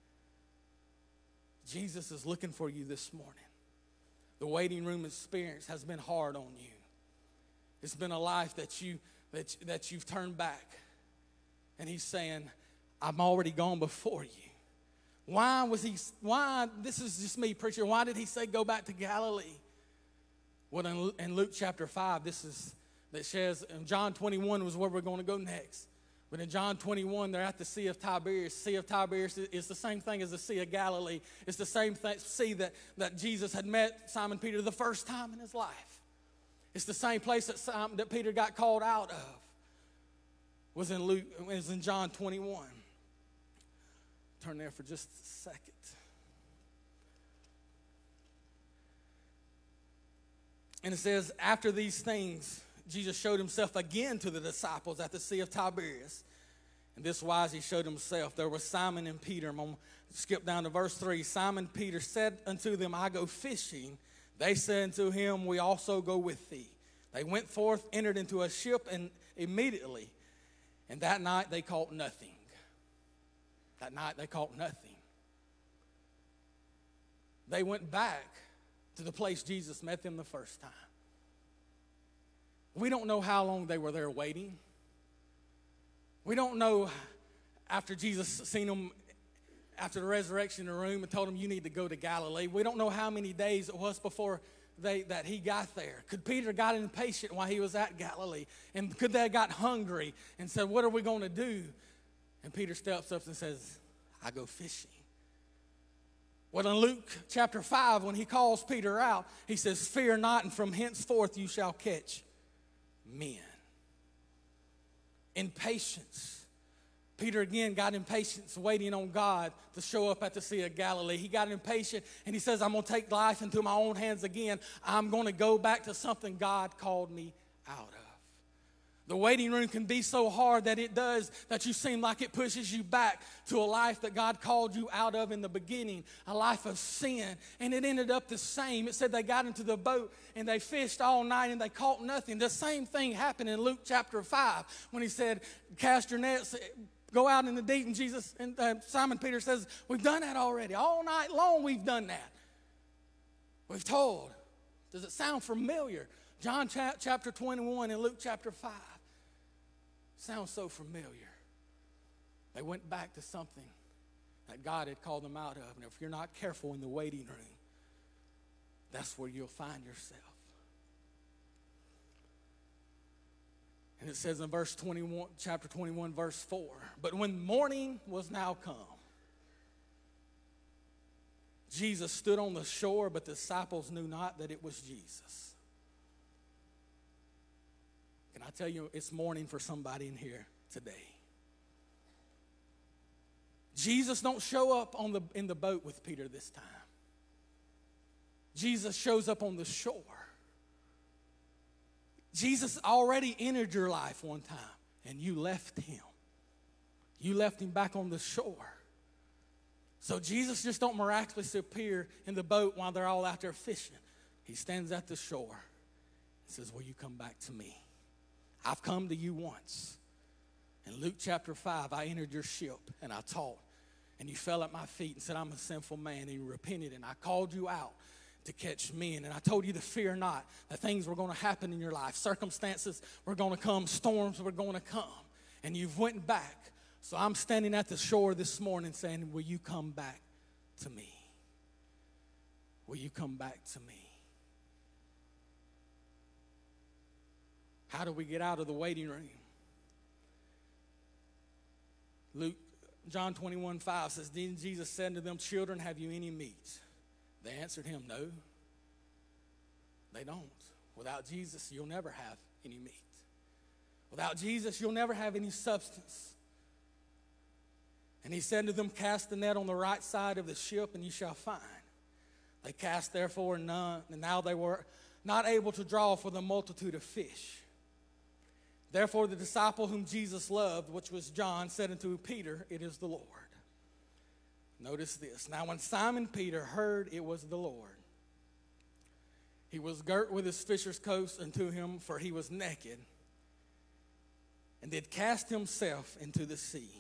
Jesus is looking for you this morning. The waiting room experience has been hard on you. It's been a life that, you, that, that you've turned back. And he's saying, I'm already gone before you. Why was he, why, this is just me, preacher, why did he say go back to Galilee? Well, in, in Luke chapter five, this is, that says, in John twenty-one was where we're going to go next. But in John twenty-one, they're at the Sea of Tiberias. Sea of Tiberias is the same thing as the Sea of Galilee. It's the same thing, sea that, that Jesus had met Simon Peter the first time in his life. It's the same place that, Simon, that Peter got called out of. Was in Luke, was in John twenty-one. Turn there for just a second. And it says, after these things, Jesus showed himself again to the disciples at the Sea of Tiberias. And this wise he showed himself. There was Simon and Peter. I'm going to skip down to verse three. Simon Peter said unto them, I go fishing. They said unto him, we also go with thee. They went forth, entered into a ship, and immediately, and that night they caught nothing. That night they caught nothing. They went back to the place Jesus met them the first time. We don't know how long they were there waiting. We don't know after Jesus seen them after the resurrection in the room and told them you need to go to Galilee. We don't know how many days it was before they, that he got there. Could Peter got impatient while he was at Galilee? And could they have got hungry and said, what are we going to do? And Peter steps up and says, I go fishing. Well, in Luke chapter five, when he calls Peter out, he says, fear not, and from henceforth you shall catch men. Impatience. Peter again got impatient waiting on God to show up at the Sea of Galilee. He got impatient and he says, I'm going to take life into my own hands again. I'm going to go back to something God called me out of. The waiting room can be so hard that it does, that you seem like it pushes you back to a life that God called you out of in the beginning, a life of sin. And it ended up the same. It said they got into the boat and they fished all night and they caught nothing. The same thing happened in Luke chapter five when he said, cast your nets, go out in the deep. And Jesus and uh, Simon Peter says, we've done that already. All night long we've done that. We've told. Does it sound familiar? John cha- chapter twenty-one and Luke chapter five. Sounds so familiar. They went back to something that God had called them out of. And if you're not careful in the waiting room, that's where you'll find yourself. And it says in verse twenty-one, chapter twenty-one, verse four, but when morning was now come, Jesus stood on the shore, but the disciples knew not that it was Jesus. Can I tell you, it's morning for somebody in here today. Jesus don't show up on the, in the boat with Peter this time. Jesus shows up on the shore. Jesus already entered your life one time, and you left him. You left him back on the shore. So Jesus just don't miraculously appear in the boat while they're all out there fishing. He stands at the shore and says, will you come back to me? I've come to you once. In Luke chapter five, I entered your ship and I taught. And you fell at my feet and said, I'm a sinful man. And you repented and I called you out to catch men. And I told you to fear not, that things were going to happen in your life. Circumstances were going to come. Storms were going to come. And you've went back. So I'm standing at the shore this morning saying, will you come back to me? Will you come back to me? How do we get out of the waiting room? Luke, John twenty-one five says, then Jesus said to them, children, have you any meat? They answered him, no. They don't. Without Jesus, you'll never have any meat. Without Jesus, you'll never have any substance. And he said to them, cast the net on the right side of the ship, and you shall find. They cast therefore none, and now they were not able to draw for the multitude of fish. Therefore the disciple whom Jesus loved, which was John, said unto Peter, it is the Lord. Notice this. Now when Simon Peter heard it was the Lord, he was girt with his fisher's coat unto him, for he was naked, and did cast himself into the sea.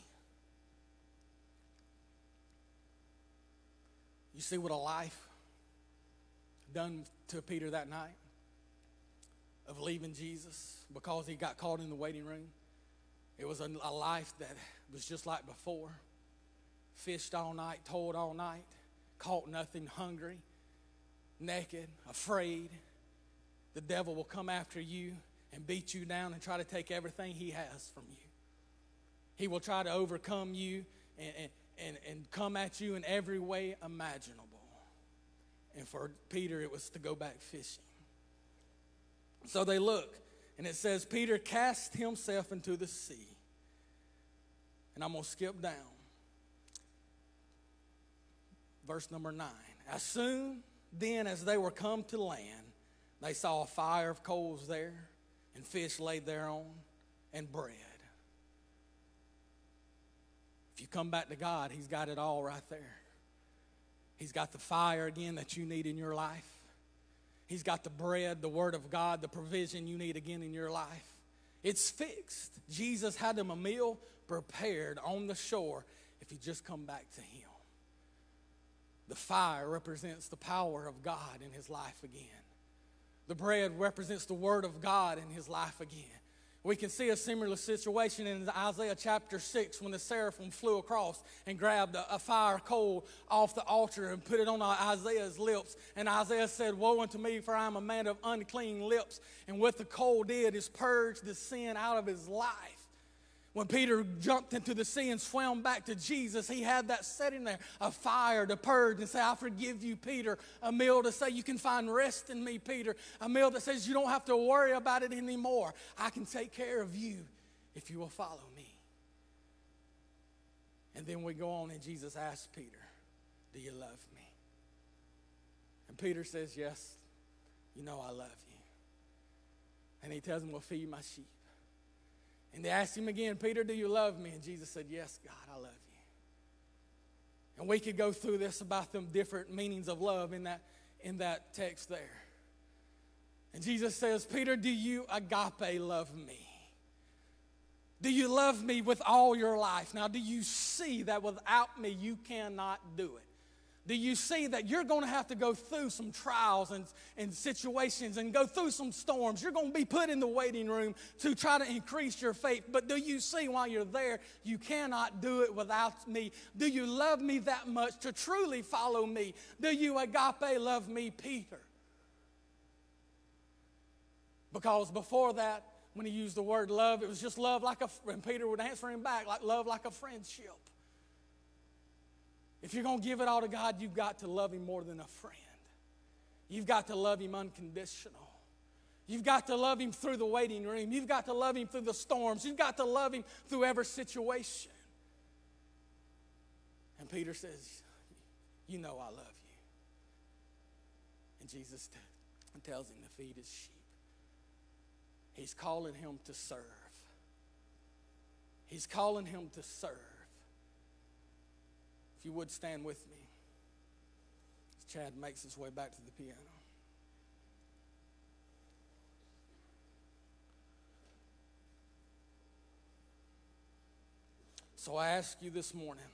You see what a life done to Peter that night of leaving Jesus because he got caught in the waiting room? It was a, a life that was just like before. Fished all night, toiled all night, caught nothing, hungry, naked, afraid. The devil will come after you and beat you down and try to take everything he has from you. He will try to overcome you and, and, and, and come at you in every way imaginable. And for Peter, it was to go back fishing. So they look, and it says, Peter cast himself into the sea. And I'm going to skip down. Verse number nine. As soon then as they were come to land, they saw a fire of coals there, and fish laid thereon, and bread. If you come back to God, he's got it all right there. He's got the fire again that you need in your life. He's got the bread, the word of God, the provision you need again in your life. It's fixed. Jesus had them a meal prepared on the shore if you just come back to him. The fire represents the power of God in his life again. The bread represents the word of God in his life again. We can see a similar situation in Isaiah chapter six when the seraphim flew across and grabbed a, a fire coal off the altar and put it on Isaiah's lips. And Isaiah said, woe unto me, for I am a man of unclean lips. And what the coal did is purge the sin out of his life. When Peter jumped into the sea and swam back to Jesus, he had that setting there, a fire to purge and say, I forgive you, Peter. A meal to say, you can find rest in me, Peter. A meal that says, you don't have to worry about it anymore. I can take care of you if you will follow me. And then we go on and Jesus asks Peter, do you love me? And Peter says, yes, you know I love you. And he tells him, well, feed my sheep. And they asked him again, Peter, do you love me? And Jesus said, yes, God, I love you. And we could go through this about them different meanings of love in that, in that text there. And Jesus says, Peter, do you agape love me? Do you love me with all your life? Now, do you see that without me you cannot do it? Do you see that you're going to have to go through some trials and, and situations and go through some storms? You're going to be put in the waiting room to try to increase your faith. But do you see while you're there, you cannot do it without me? Do you love me that much to truly follow me? Do you agape love me, Peter? Because before that, when he used the word love, it was just love like a, and Peter would answer him back, like love like a friendship. If you're going to give it all to God, you've got to love him more than a friend. You've got to love him unconditional. You've got to love him through the waiting room. You've got to love him through the storms. You've got to love him through every situation. And Peter says, you know I love you. And Jesus t- tells him to feed his sheep. He's calling him to serve. He's calling him to serve. If you would stand with me as Chad makes his way back to the piano. So I ask you this morning,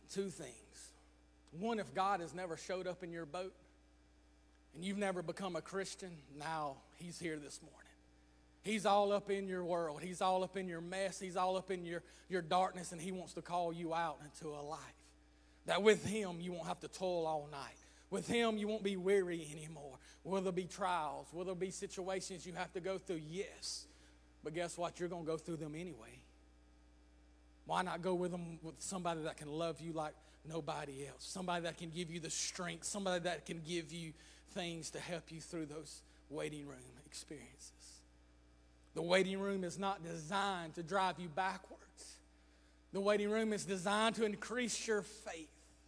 two things. One, if God has never showed up in your boat and you've never become a Christian, now he's here this morning. He's all up in your world. He's all up in your mess. He's all up in your, your darkness, and he wants to call you out into a life. That with him, you won't have to toil all night. With him, you won't be weary anymore. Will there be trials? Will there be situations you have to go through? Yes. But guess what? You're going to go through them anyway. Why not go with them with somebody that can love you like nobody else? Somebody that can give you the strength. Somebody that can give you things to help you through those waiting room experiences. The waiting room is not designed to drive you backwards. The waiting room is designed to increase your faith.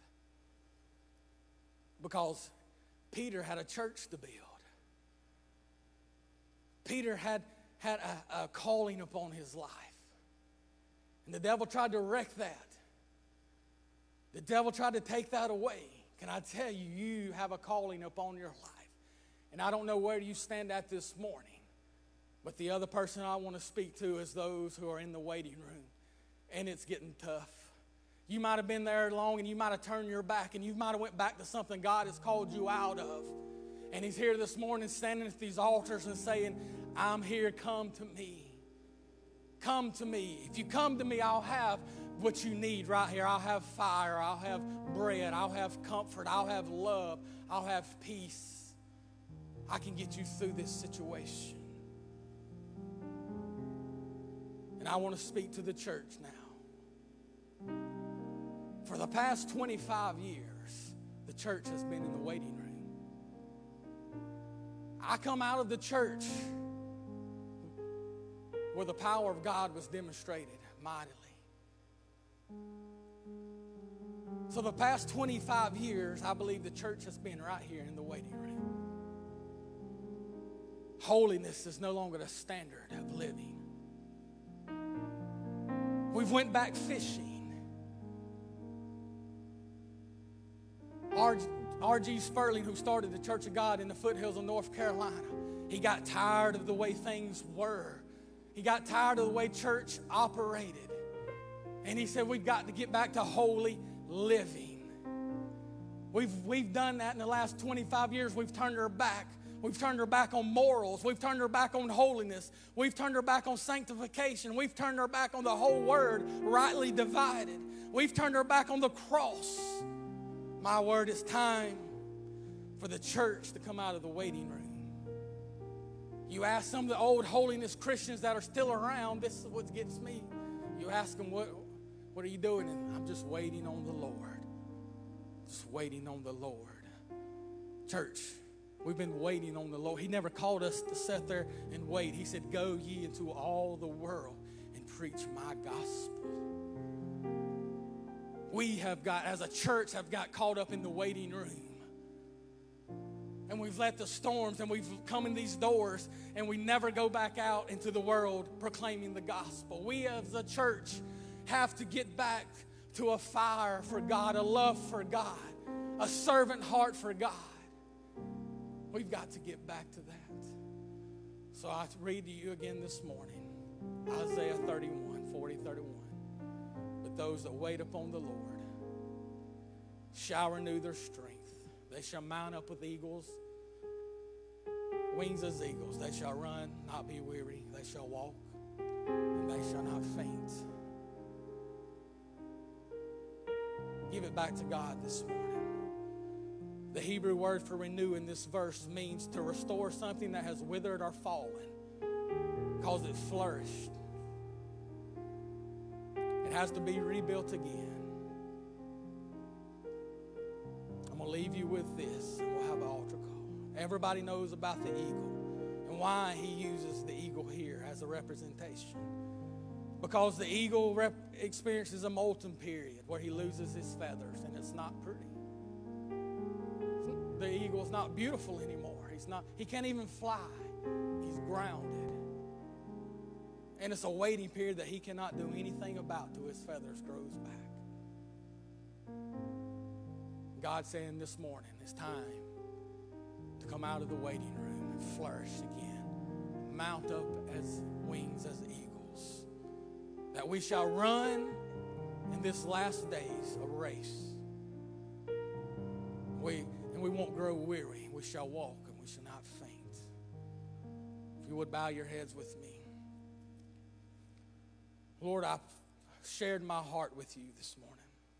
Because Peter had a church to build. Peter had, had a, a calling upon his life. And the devil tried to wreck that. The devil tried to take that away. Can I tell you, you have a calling upon your life. And I don't know where you stand at this morning. But the other person I want to speak to is those who are in the waiting room. And it's getting tough. You might have been there long and you might have turned your back and you might have went back to something God has called you out of. And he's here this morning standing at these altars and saying, I'm here, come to me. Come to me. If you come to me, I'll have what you need right here. I'll have fire. I'll have bread. I'll have comfort. I'll have love. I'll have peace. I can get you through this situation. And I want to speak to the church now. For the past twenty-five years, the church has been in the waiting room. I come out of the church where the power of God was demonstrated mightily. So the past twenty-five years, I believe the church has been right here in the waiting room. Holiness is no longer the standard of living. We've went back fishing. R G Sperling, who started the Church of God in the foothills of North Carolina, he got tired of the way things were. He got tired of the way church operated. And he said, we've got to get back to holy living. We've, we've done that in the last twenty-five years. We've turned our back. We've turned our back on morals. We've turned our back on holiness. We've turned our back on sanctification. We've turned our back on the whole word rightly divided. We've turned our back on the cross. My word, it's time for the church to come out of the waiting room. You ask some of the old holiness Christians that are still around, this is what gets me. You ask them, what, what are you doing? And I'm just waiting on the Lord. Just waiting on the Lord. Church, we've been waiting on the Lord. He never called us to sit there and wait. He said, go ye into all the world and preach my gospel. We have got, as a church, have got caught up in the waiting room. And we've let the storms and we've come in these doors and we never go back out into the world proclaiming the gospel. We as a church have to get back to a fire for God, a love for God, a servant heart for God. We've got to get back to that. So I read to you again this morning, Isaiah thirty-one, forty, thirty-one. But those that wait upon the Lord shall renew their strength. They shall mount up with eagles, wings as eagles. They shall run, not be weary. They shall walk, and they shall not faint. Give it back to God this morning. The Hebrew word for renew in this verse means to restore something that has withered or fallen, because it flourished. It has to be rebuilt again. I'm going to leave you with this, and we'll have an altar call. Everybody knows about the eagle and why he uses the eagle here as a representation. Because the eagle rep- experiences a molting period where he loses his feathers, and it's not pretty. The eagle is not beautiful anymore. He's not, he can't even fly. He's grounded. And it's a waiting period that he cannot do anything about till his feathers grows back. God's saying this morning, it's time to come out of the waiting room and flourish again. Mount up as wings as eagles. That we shall run and this last days a race. We, and we won't grow weary. We shall walk and we shall not faint. If you would bow your heads with me. Lord, I've shared my heart with you this morning.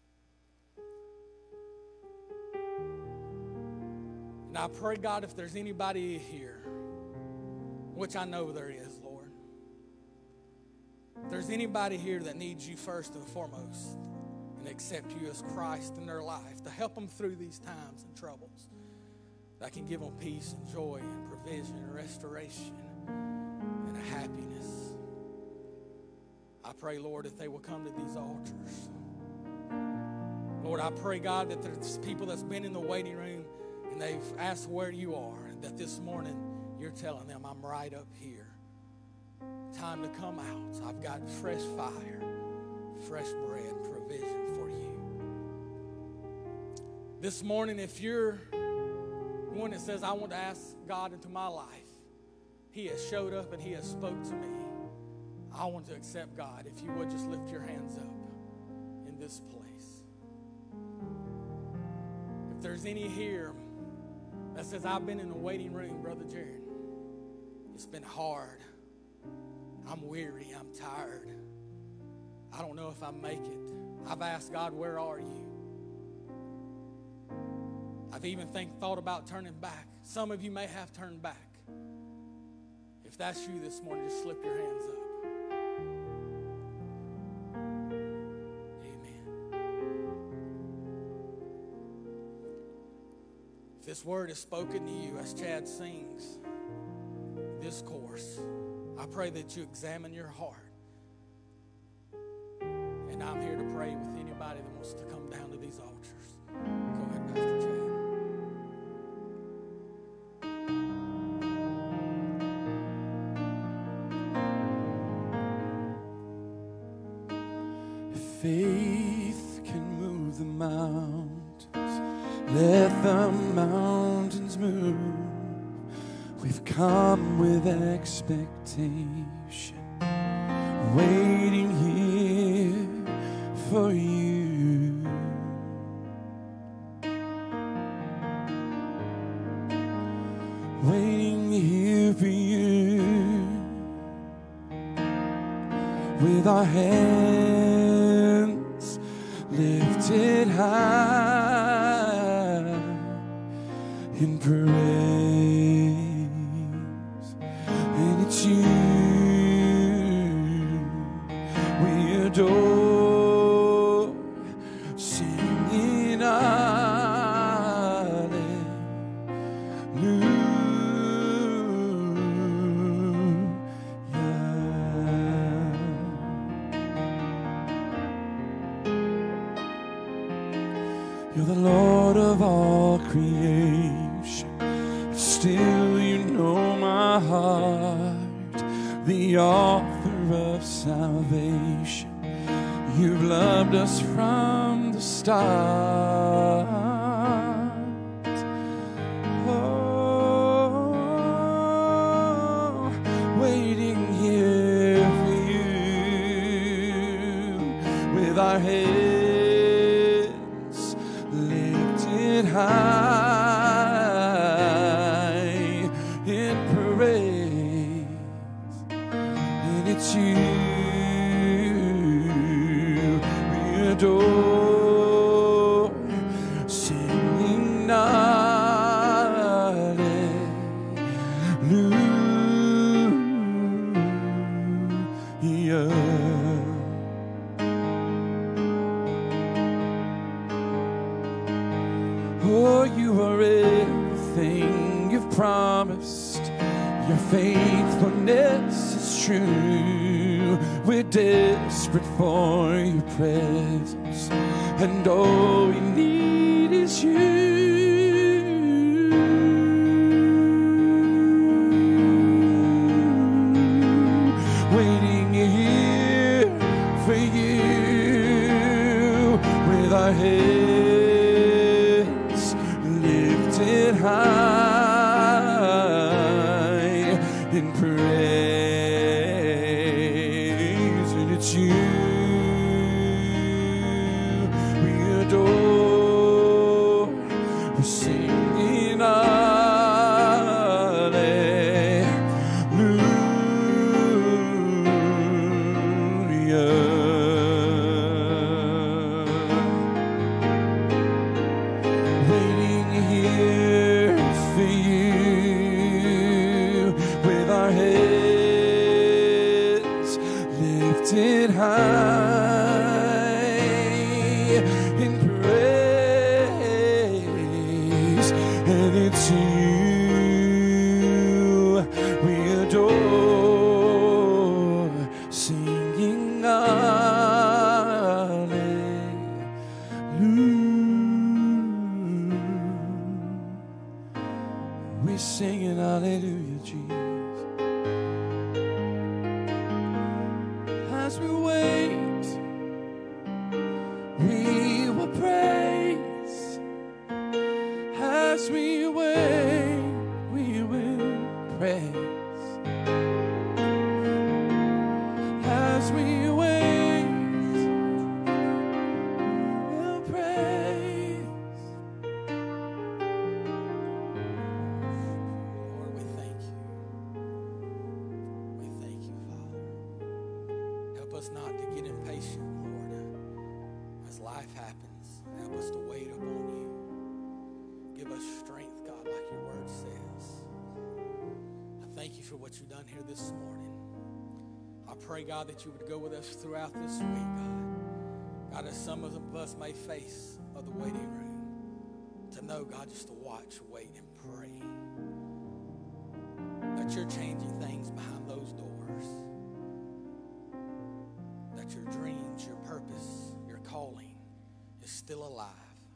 And I pray, God, if there's anybody here, which I know there is, Lord, if there's anybody here that needs you first and foremost and accept you as Christ in their life to help them through these times and troubles, that can give them peace and joy and provision and restoration and a happiness. I pray, Lord, that they will come to these altars. Lord, I pray, God, that there's people that's been in the waiting room and they've asked where you are, and that this morning you're telling them, I'm right up here. Time to come out. I've got fresh fire, fresh bread, provision for you. This morning, if you're one that says, I want to ask God into my life, He has showed up and He has spoke to me. I want to accept God. If you would just lift your hands up in this place. If there's any here that says, I've been in the waiting room, Brother Jared. It's been hard. I'm weary. I'm tired. I don't know if I make it. I've asked God, where are you? I've even think, thought about turning back. Some of you may have turned back. If that's you this morning, just slip your hands up. If this word is spoken to you as Chad sings this chorus, I pray that you examine your heart. And I'm here to pray with anybody that wants to come down to these altars. Go ahead, Pastor Chad. Faith can move the mountains. Let the mountains move. We've come with expectation, waiting here for you. Waiting here for you. With our hands lifted high in praise, and it's you we adore, singing hallelujah. You're the Lord of all creation. Still you know my heart, the author of salvation. You've loved us from the start. Oh, waiting here for you with our heads lifted high. It's you we adore, singing hallelujah. Oh, you are everything you've promised. Your faithfulness is true. We're desperate for your presence, and all we need is you. Waiting here for you with our heads lifted high in praise, and it's you We're singing hallelujah. Waiting here for you with our heads lifted high in praise, and it's you we adore, singing hallelujah. We're singing hallelujah, Jesus. As we wait, we will praise. As we wait, we will praise. As we wait, we'll praise. Lord, we thank you. We thank you, Father. Help us not to get impatient, Lord, as life happens. Help us to wait upon you. Give us strength, God, like your word says. I thank you for what you've done here this morning. I pray, God, that you would go with us throughout this week, God. God, as some of us may face of the waiting room, to know, God, just to watch, wait, and pray. That you're changing things behind those doors. That your dreams, your purpose, your calling is still alive.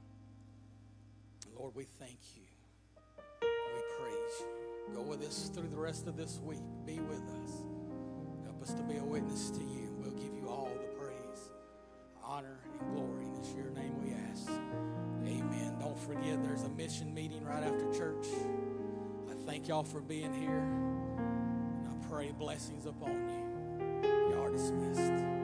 Lord, we thank you. We praise you. Go with us through the rest of this week. Be with us. Help us to be a witness to you. We'll give you all the praise, honor, and glory. And it's your name we ask. Amen. Don't forget, there's a mission meeting right after church. I thank y'all for being here. And I pray blessings upon you. You are dismissed.